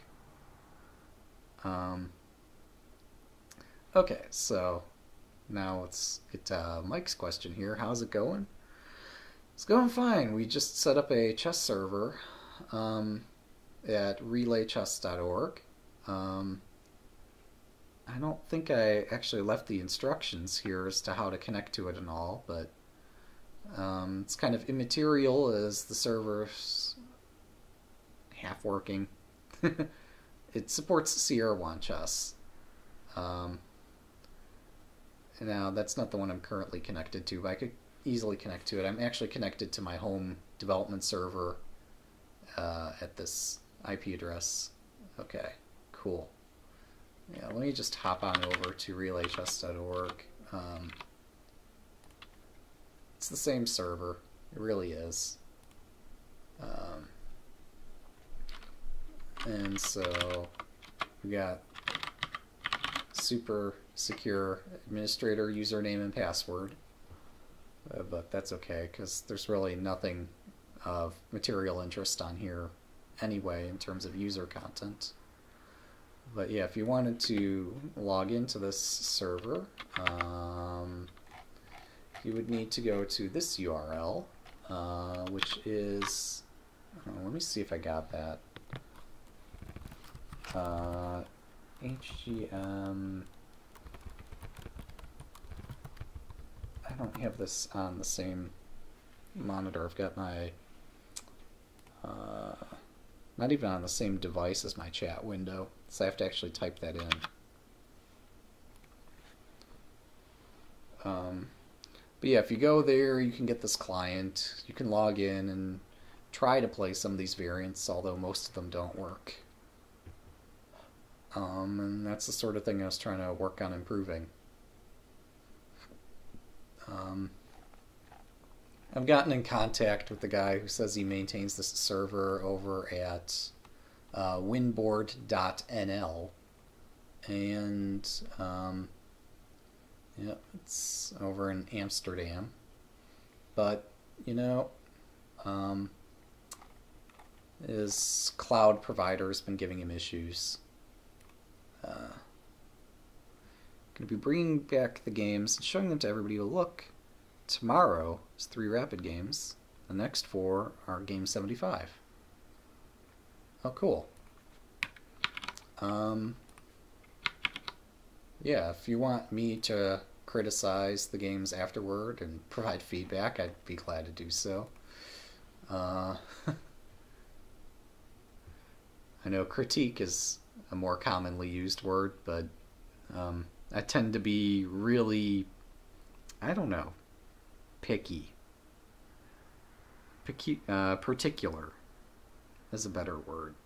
S1: Um, okay, so now let's get to Mike's question here. How's it going? It's going fine. We just set up a chess server. Um, at relay chess dot org. Um, I don't think I actually left the instructions here as to how to connect to it and all, but um, it's kind of immaterial as the server's half working. It supports C R one chess. Um, now, that's not the one I'm currently connected to, but I could easily connect to it. I'm actually connected to my home development server uh, at this I P address. Okay, cool. Yeah, let me just hop on over to relay chess dot org. Um, it's the same server. It really is. Um, and so we got super secure administrator username and password. Uh, but that's okay, because there's really nothing of material interest on here anyway in terms of user content. But yeah, if you wanted to log into this server, um, you would need to go to this U R L, uh, which is, oh, let me see if I got that. Uh, H G M. I don't have this on the same monitor. I've got my, uh, not even on the same device as my chat window, so I have to actually type that in. Um, but yeah, if you go there, you can get this client. You can log in and try to play some of these variants, although most of them don't work. Um, and that's the sort of thing I was trying to work on improving. Um, I've gotten in contact with the guy who says he maintains this server over at uh, winboard dot N L, and um, yeah, it's over in Amsterdam. But you know, um, his cloud provider has been giving him issues. Uh, Going to be bringing back the games and showing them to everybody. Look, tomorrow is three rapid games. The next four are game seventy-five. Oh, cool. Um, yeah, if you want me to criticize the games afterward and provide feedback, I'd be glad to do so. Uh, I know critique is a more commonly used word, but um, I tend to be really, I don't know, picky. Picky, uh, particular is a better word.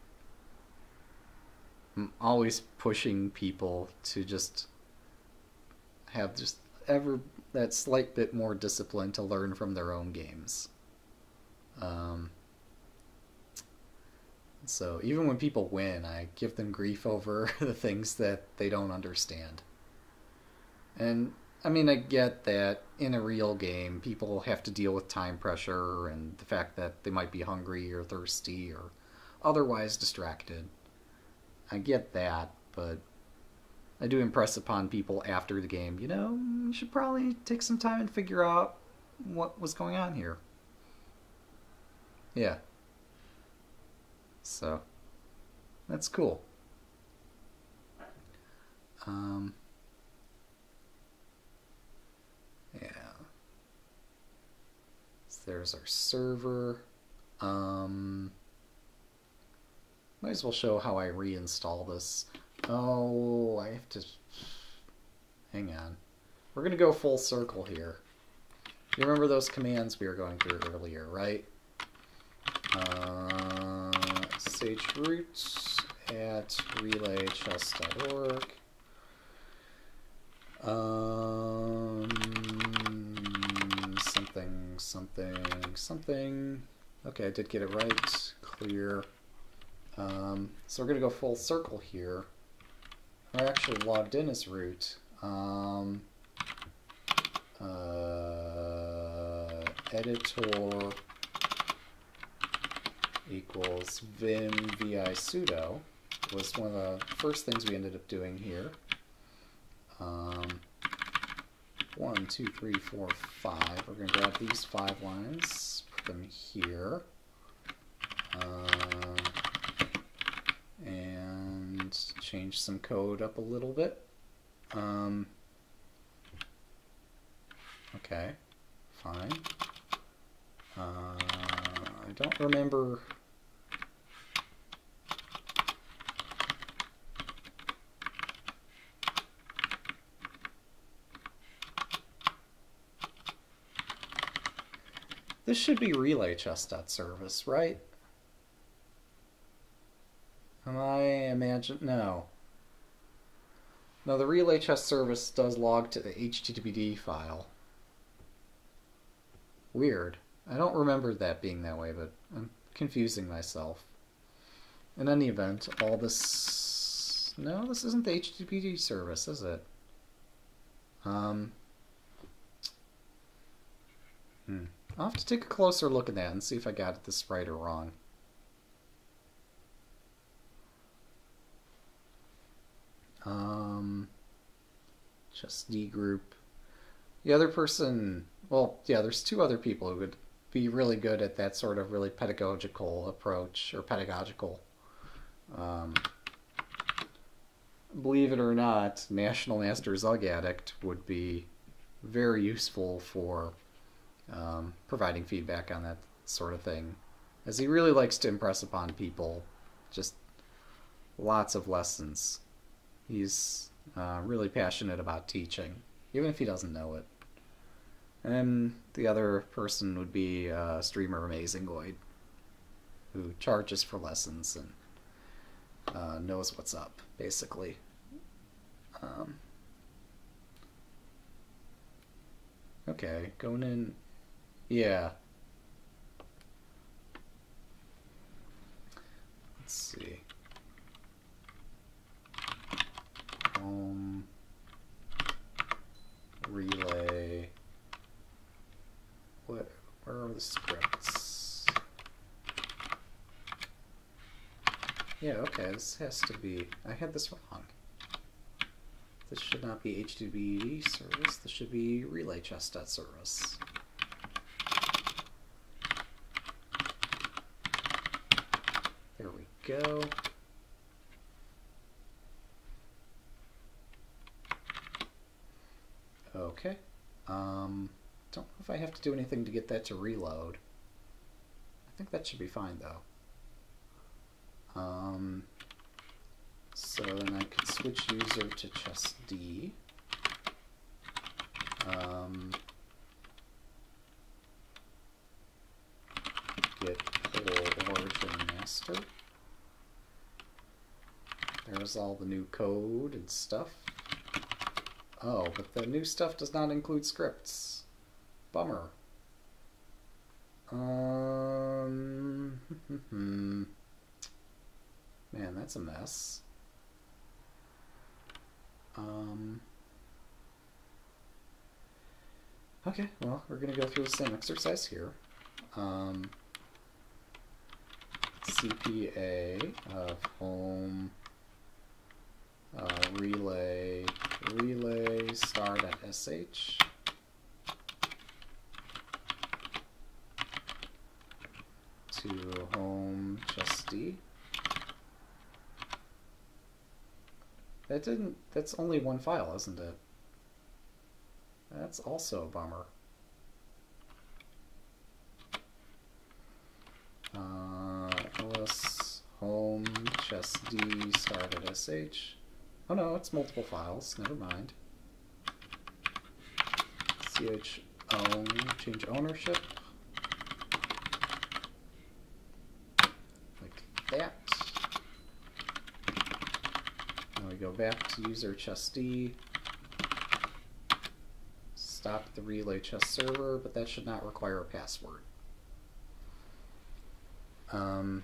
S1: I'm always pushing people to just have just ever that slight bit more discipline to learn from their own games. Um, so even when people win, I give them grief over the things that they don't understand. And I mean, I get that in a real game, people have to deal with time pressure and the fact that they might be hungry or thirsty or otherwise distracted. I get that, but I do impress upon people after the game, you know, you should probably take some time and figure out what was going on here. Yeah. So, that's cool. Um... Yeah. So there's our server. Um, might as well show how I reinstall this. Oh, I have to... Hang on. We're going to go full circle here. You remember those commands we were going through earlier, right? Uh, chroot at relay chess dot org. Um, something, something, something. Okay, I did get it right. Clear. Um, so we're going to go full circle here. We're actually logged in as root. Um, uh, editor equals vim vi sudo was one of the first things we ended up doing here. Um, one, two, three, four, five. We're going to grab these five lines, put them here, uh, and change some code up a little bit. Um, okay, fine. Uh, I don't remember. This should be relay chess.service, right? Am I imagine? No. No, the relay chess service does log to the H T T P file. Weird. I don't remember that being that way, but I'm confusing myself. In any event, all this... No, this isn't the H T T P service, is it? Um... Hmm. I'll have to take a closer look at that and see if I got this right or wrong. Um, just D group. The other person, well, yeah, there's two other people who would be really good at that sort of really pedagogical approach, or pedagogical. Um, believe it or not, National Master Zug Addict would be very useful for um, providing feedback on that sort of thing, as he really likes to impress upon people just lots of lessons. He's uh, really passionate about teaching, even if he doesn't know it. And the other person would be uh, Streamer Amazingoid, who charges for lessons and uh, knows what's up, basically. Um, okay, going in... Yeah. Let's see. Home... Relay... What, where are the scripts? Yeah, okay, this has to be... I had this wrong. This should not be H T T P service, this should be relay chess.service. There we go. Okay. Um, don't know if I have to do anything to get that to reload. I think that should be fine though. Um, so then I could switch user to chess D. Um, get whole origin master. There's all the new code and stuff. Oh, but the new stuff does not include scripts. Bummer. Um, man, that's a mess. Um, okay, well, we're going to go through the same exercise here. Um, C P A of home uh, relay relay start at S H. To home chess D. That didn't, that's only one file, isn't it? That's also a bummer. Uh, ls home chess D start at S H. Oh no, it's multiple files, never mind. Ch own, change ownership. Like that. Now we go back to user chess D. Stop the relay chess server, but that should not require a password. Um,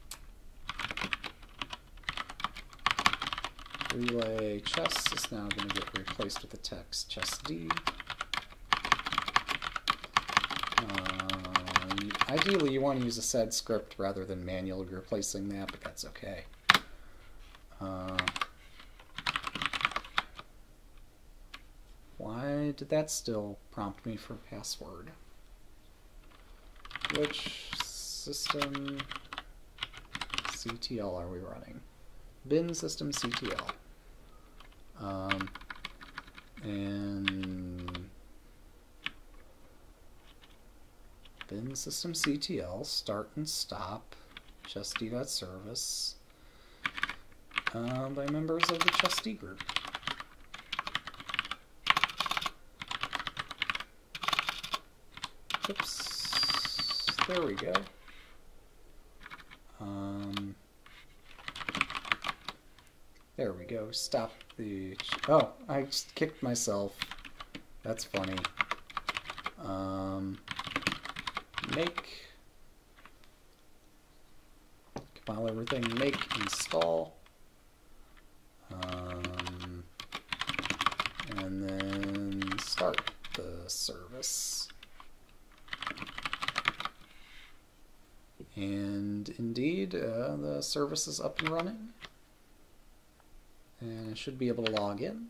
S1: relay chess is now going to get replaced with the text chess D. Um, ideally, you want to use a sed script rather than manually replacing that, but that's okay. Uh, why did that still prompt me for a password? Which system C T L are we running? Bin system C T L. Um, and bin system C T L, start and stop, chessd.service, um, by members of the chessd group. Oops, there we go. Um, there we go. Stop the... Oh, I just kicked myself. That's funny. Um, make... Compile everything. Make install. Um, and then start the service. And indeed, uh, the service is up and running. And I should be able to log in.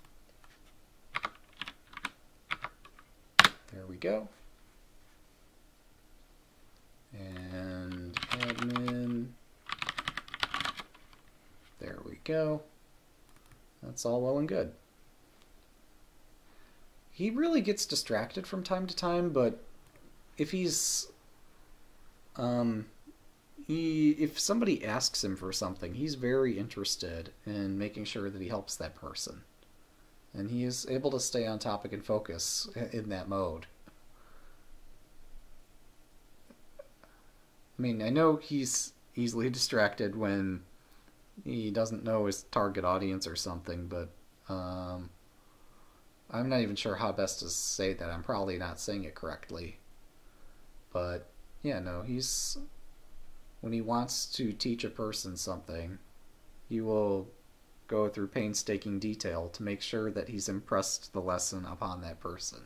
S1: There we go. And admin. There we go. That's all well and good. He really gets distracted from time to time, but if he's um he if somebody asks him for something, he's very interested in making sure that he helps that person. And he is able to stay on topic and focus in that mode. I mean, I know he's easily distracted when he doesn't know his target audience or something, but um, I'm not even sure how best to say that. I'm probably not saying it correctly. But, yeah, no, he's... when he wants to teach a person something, he will go through painstaking detail to make sure that he's impressed the lesson upon that person.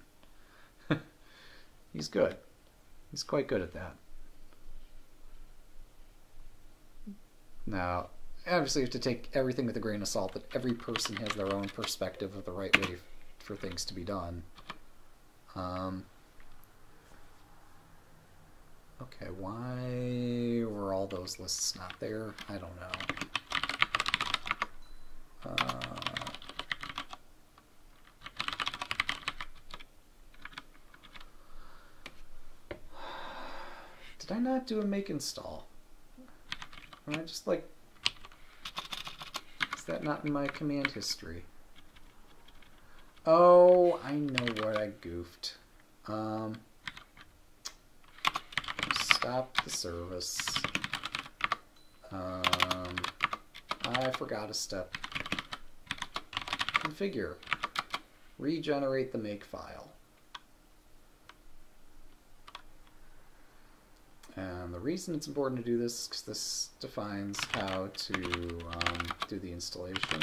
S1: He's good. He's quite good at that. Now, obviously you have to take everything with a grain of salt, that every person has their own perspective of the right way for things to be done. Um, okay, why were all those lists not there? I don't know. Uh, did I not do a make install? Am I just like... is that not in my command history? Oh, I know what I goofed. Um, stop the service. Um, I forgot a step. Configure. Regenerate the make file. And the reason it's important to do this is because this defines how to um, do the installation.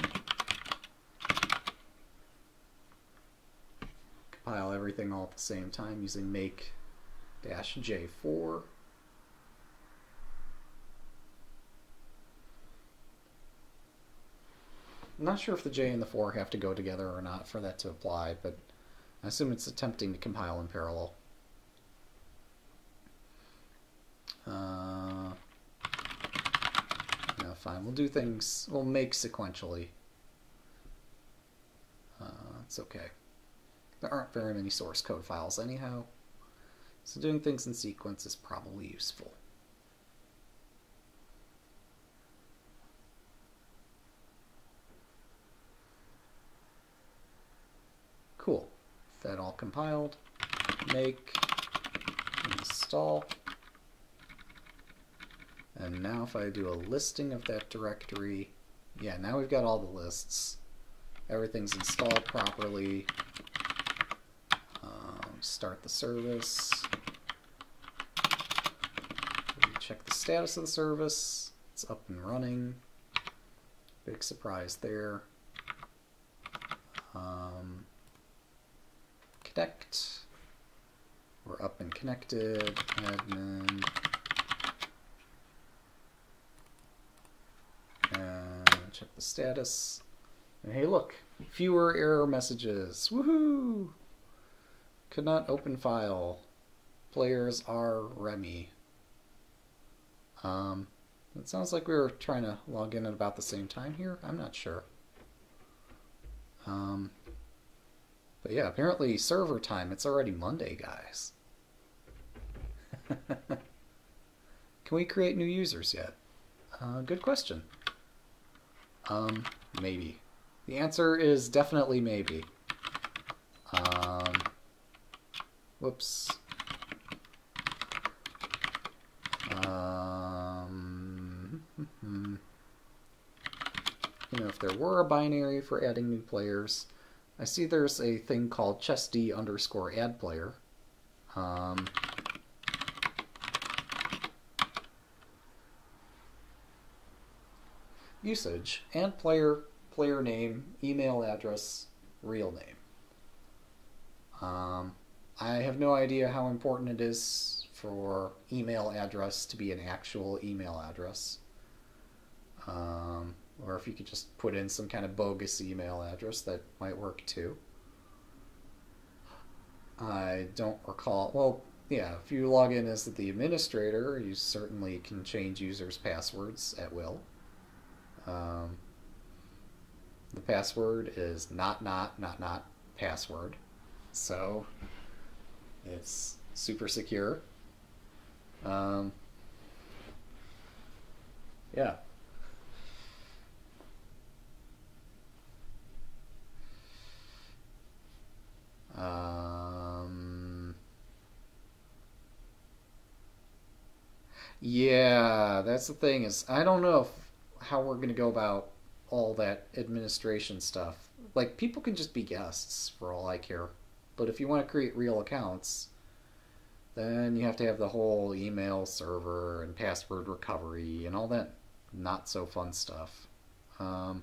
S1: Compile everything all at the same time using make dash J four. I'm not sure if the J and the four have to go together or not for that to apply, but I assume it's attempting to compile in parallel. Uh, no, fine. We'll do things, we'll make sequentially. Uh, it's okay. There aren't very many source code files anyhow, so doing things in sequence is probably useful. Cool. That all compiled. Make, install. And now if I do a listing of that directory, yeah, now we've got all the lists. Everything's installed properly. Um, start the service. We check the status of the service. It's up and running. Big surprise there. Um, connect. We're up and connected. Admin. And check the status. And hey, look, fewer error messages. Woohoo! Could not open file. Players are Remy. Um, it sounds like we were trying to log in at about the same time here. I'm not sure. Um, but yeah, apparently server time. It's already Monday, guys. Can we create new users yet? Uh, good question. Um, maybe. The answer is definitely maybe. Um, whoops. Um, you know, if there were a binary for adding new players, I see there's a thing called chessd underscore add player. Um, usage, and player, player name, email address, real name. Um, I have no idea how important it is for email address to be an actual email address. Um, Or if you could just put in some kind of bogus email address, that might work too. I don't recall. Well, yeah, if you log in as the administrator, you certainly can change users' passwords at will. Um, the password is not not not not password, so it's super secure. Um, yeah. Um, yeah, that's the thing is I don't know if, how we're gonna go about all that administration stuff. Like people can just be guests for all I care, but if you want to create real accounts, then you have to have the whole email server and password recovery and all that not so fun stuff. Um,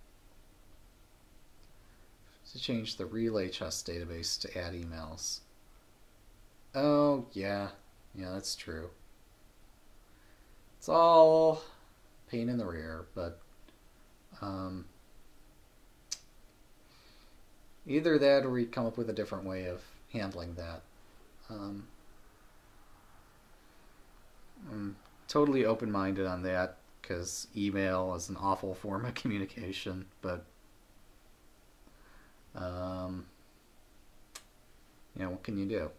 S1: to change the relay chest database to add emails. Oh, yeah. Yeah, that's true. It's all pain in the rear, but um, either that or we come up with a different way of handling that. Um, I'm totally open-minded on that because email is an awful form of communication, but um, you know, what can you do?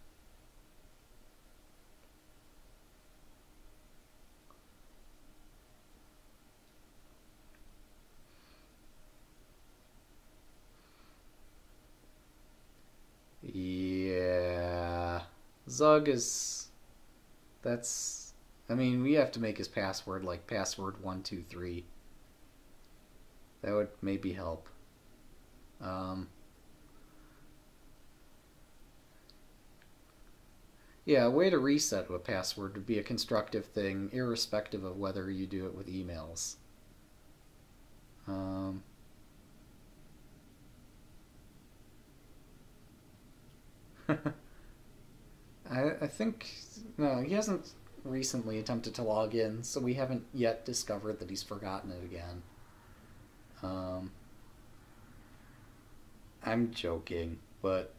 S1: Yeah, Zug is, that's, I mean, we have to make his password like password one two three. That would maybe help. Um, yeah, a way to reset a password would be a constructive thing, irrespective of whether you do it with emails. Um, I, I think, no, he hasn't recently attempted to log in, so we haven't yet discovered that he's forgotten it again. Um, I'm joking, but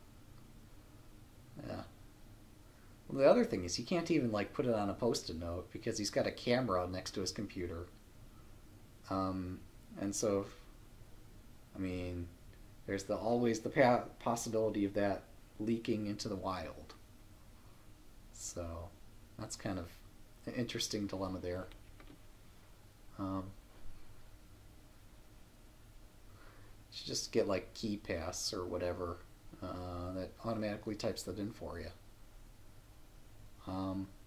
S1: yeah. Well, the other thing is he can't even like put it on a post-it note because he's got a camera next to his computer. Um, and so, if, I mean, there's the always the pa- possibility of that leaking into the wild. So that's kind of an interesting dilemma there. Um, you should just get like KeyPass or whatever uh, that automatically types that in for you. Um,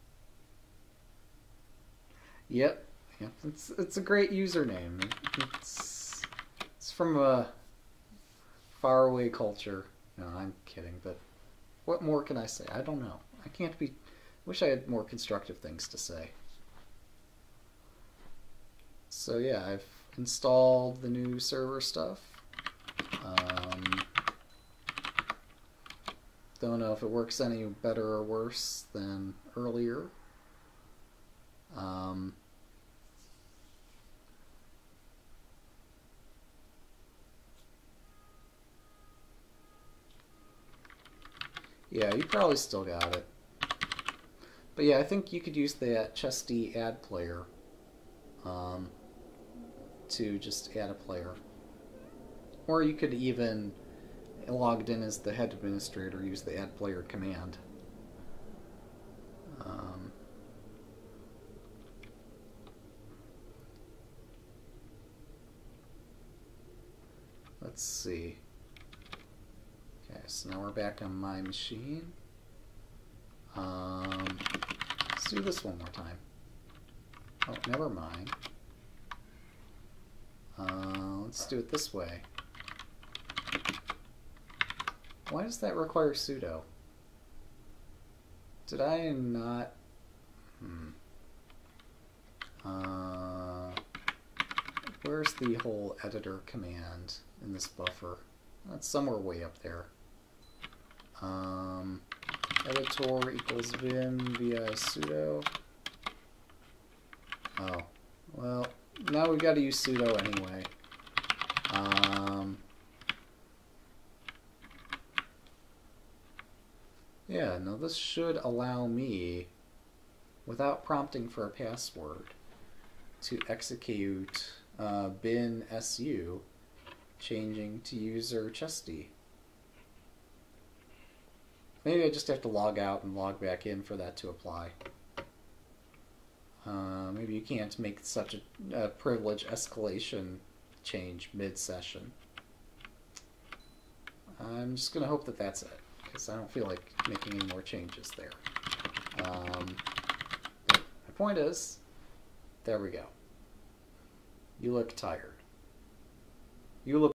S1: yep, yep. It's it's a great username. It's it's from a faraway culture. No, I'm kidding. But what more can I say? I don't know. I can't be. Wish I had more constructive things to say. So yeah, I've installed the new server stuff. Um, don't know if it works any better or worse than earlier. Um, yeah, you probably still got it. But yeah, I think you could use that Chesty add player um, to just add a player. Or you could even, logged in as the head administrator, use the add player command. Um, let's see. Okay, so now we're back on my machine. Um, let's do this one more time. Oh, never mind. Uh, let's do it this way. Why does that require sudo? Did I not? Hmm. Uh, where's the whole editor command in this buffer? That's somewhere way up there. Um, editor equals vim vi sudo. Oh, well, now we've got to use sudo anyway. Um, yeah, now this should allow me, without prompting for a password, to execute uh, bin su, changing to user chesty. Maybe I just have to log out and log back in for that to apply. Uh, maybe you can't make such a, a privilege escalation change mid-session. I'm just going to hope that that's it, because I don't feel like making any more changes there. Um, my point is, there we go. You look tired. You look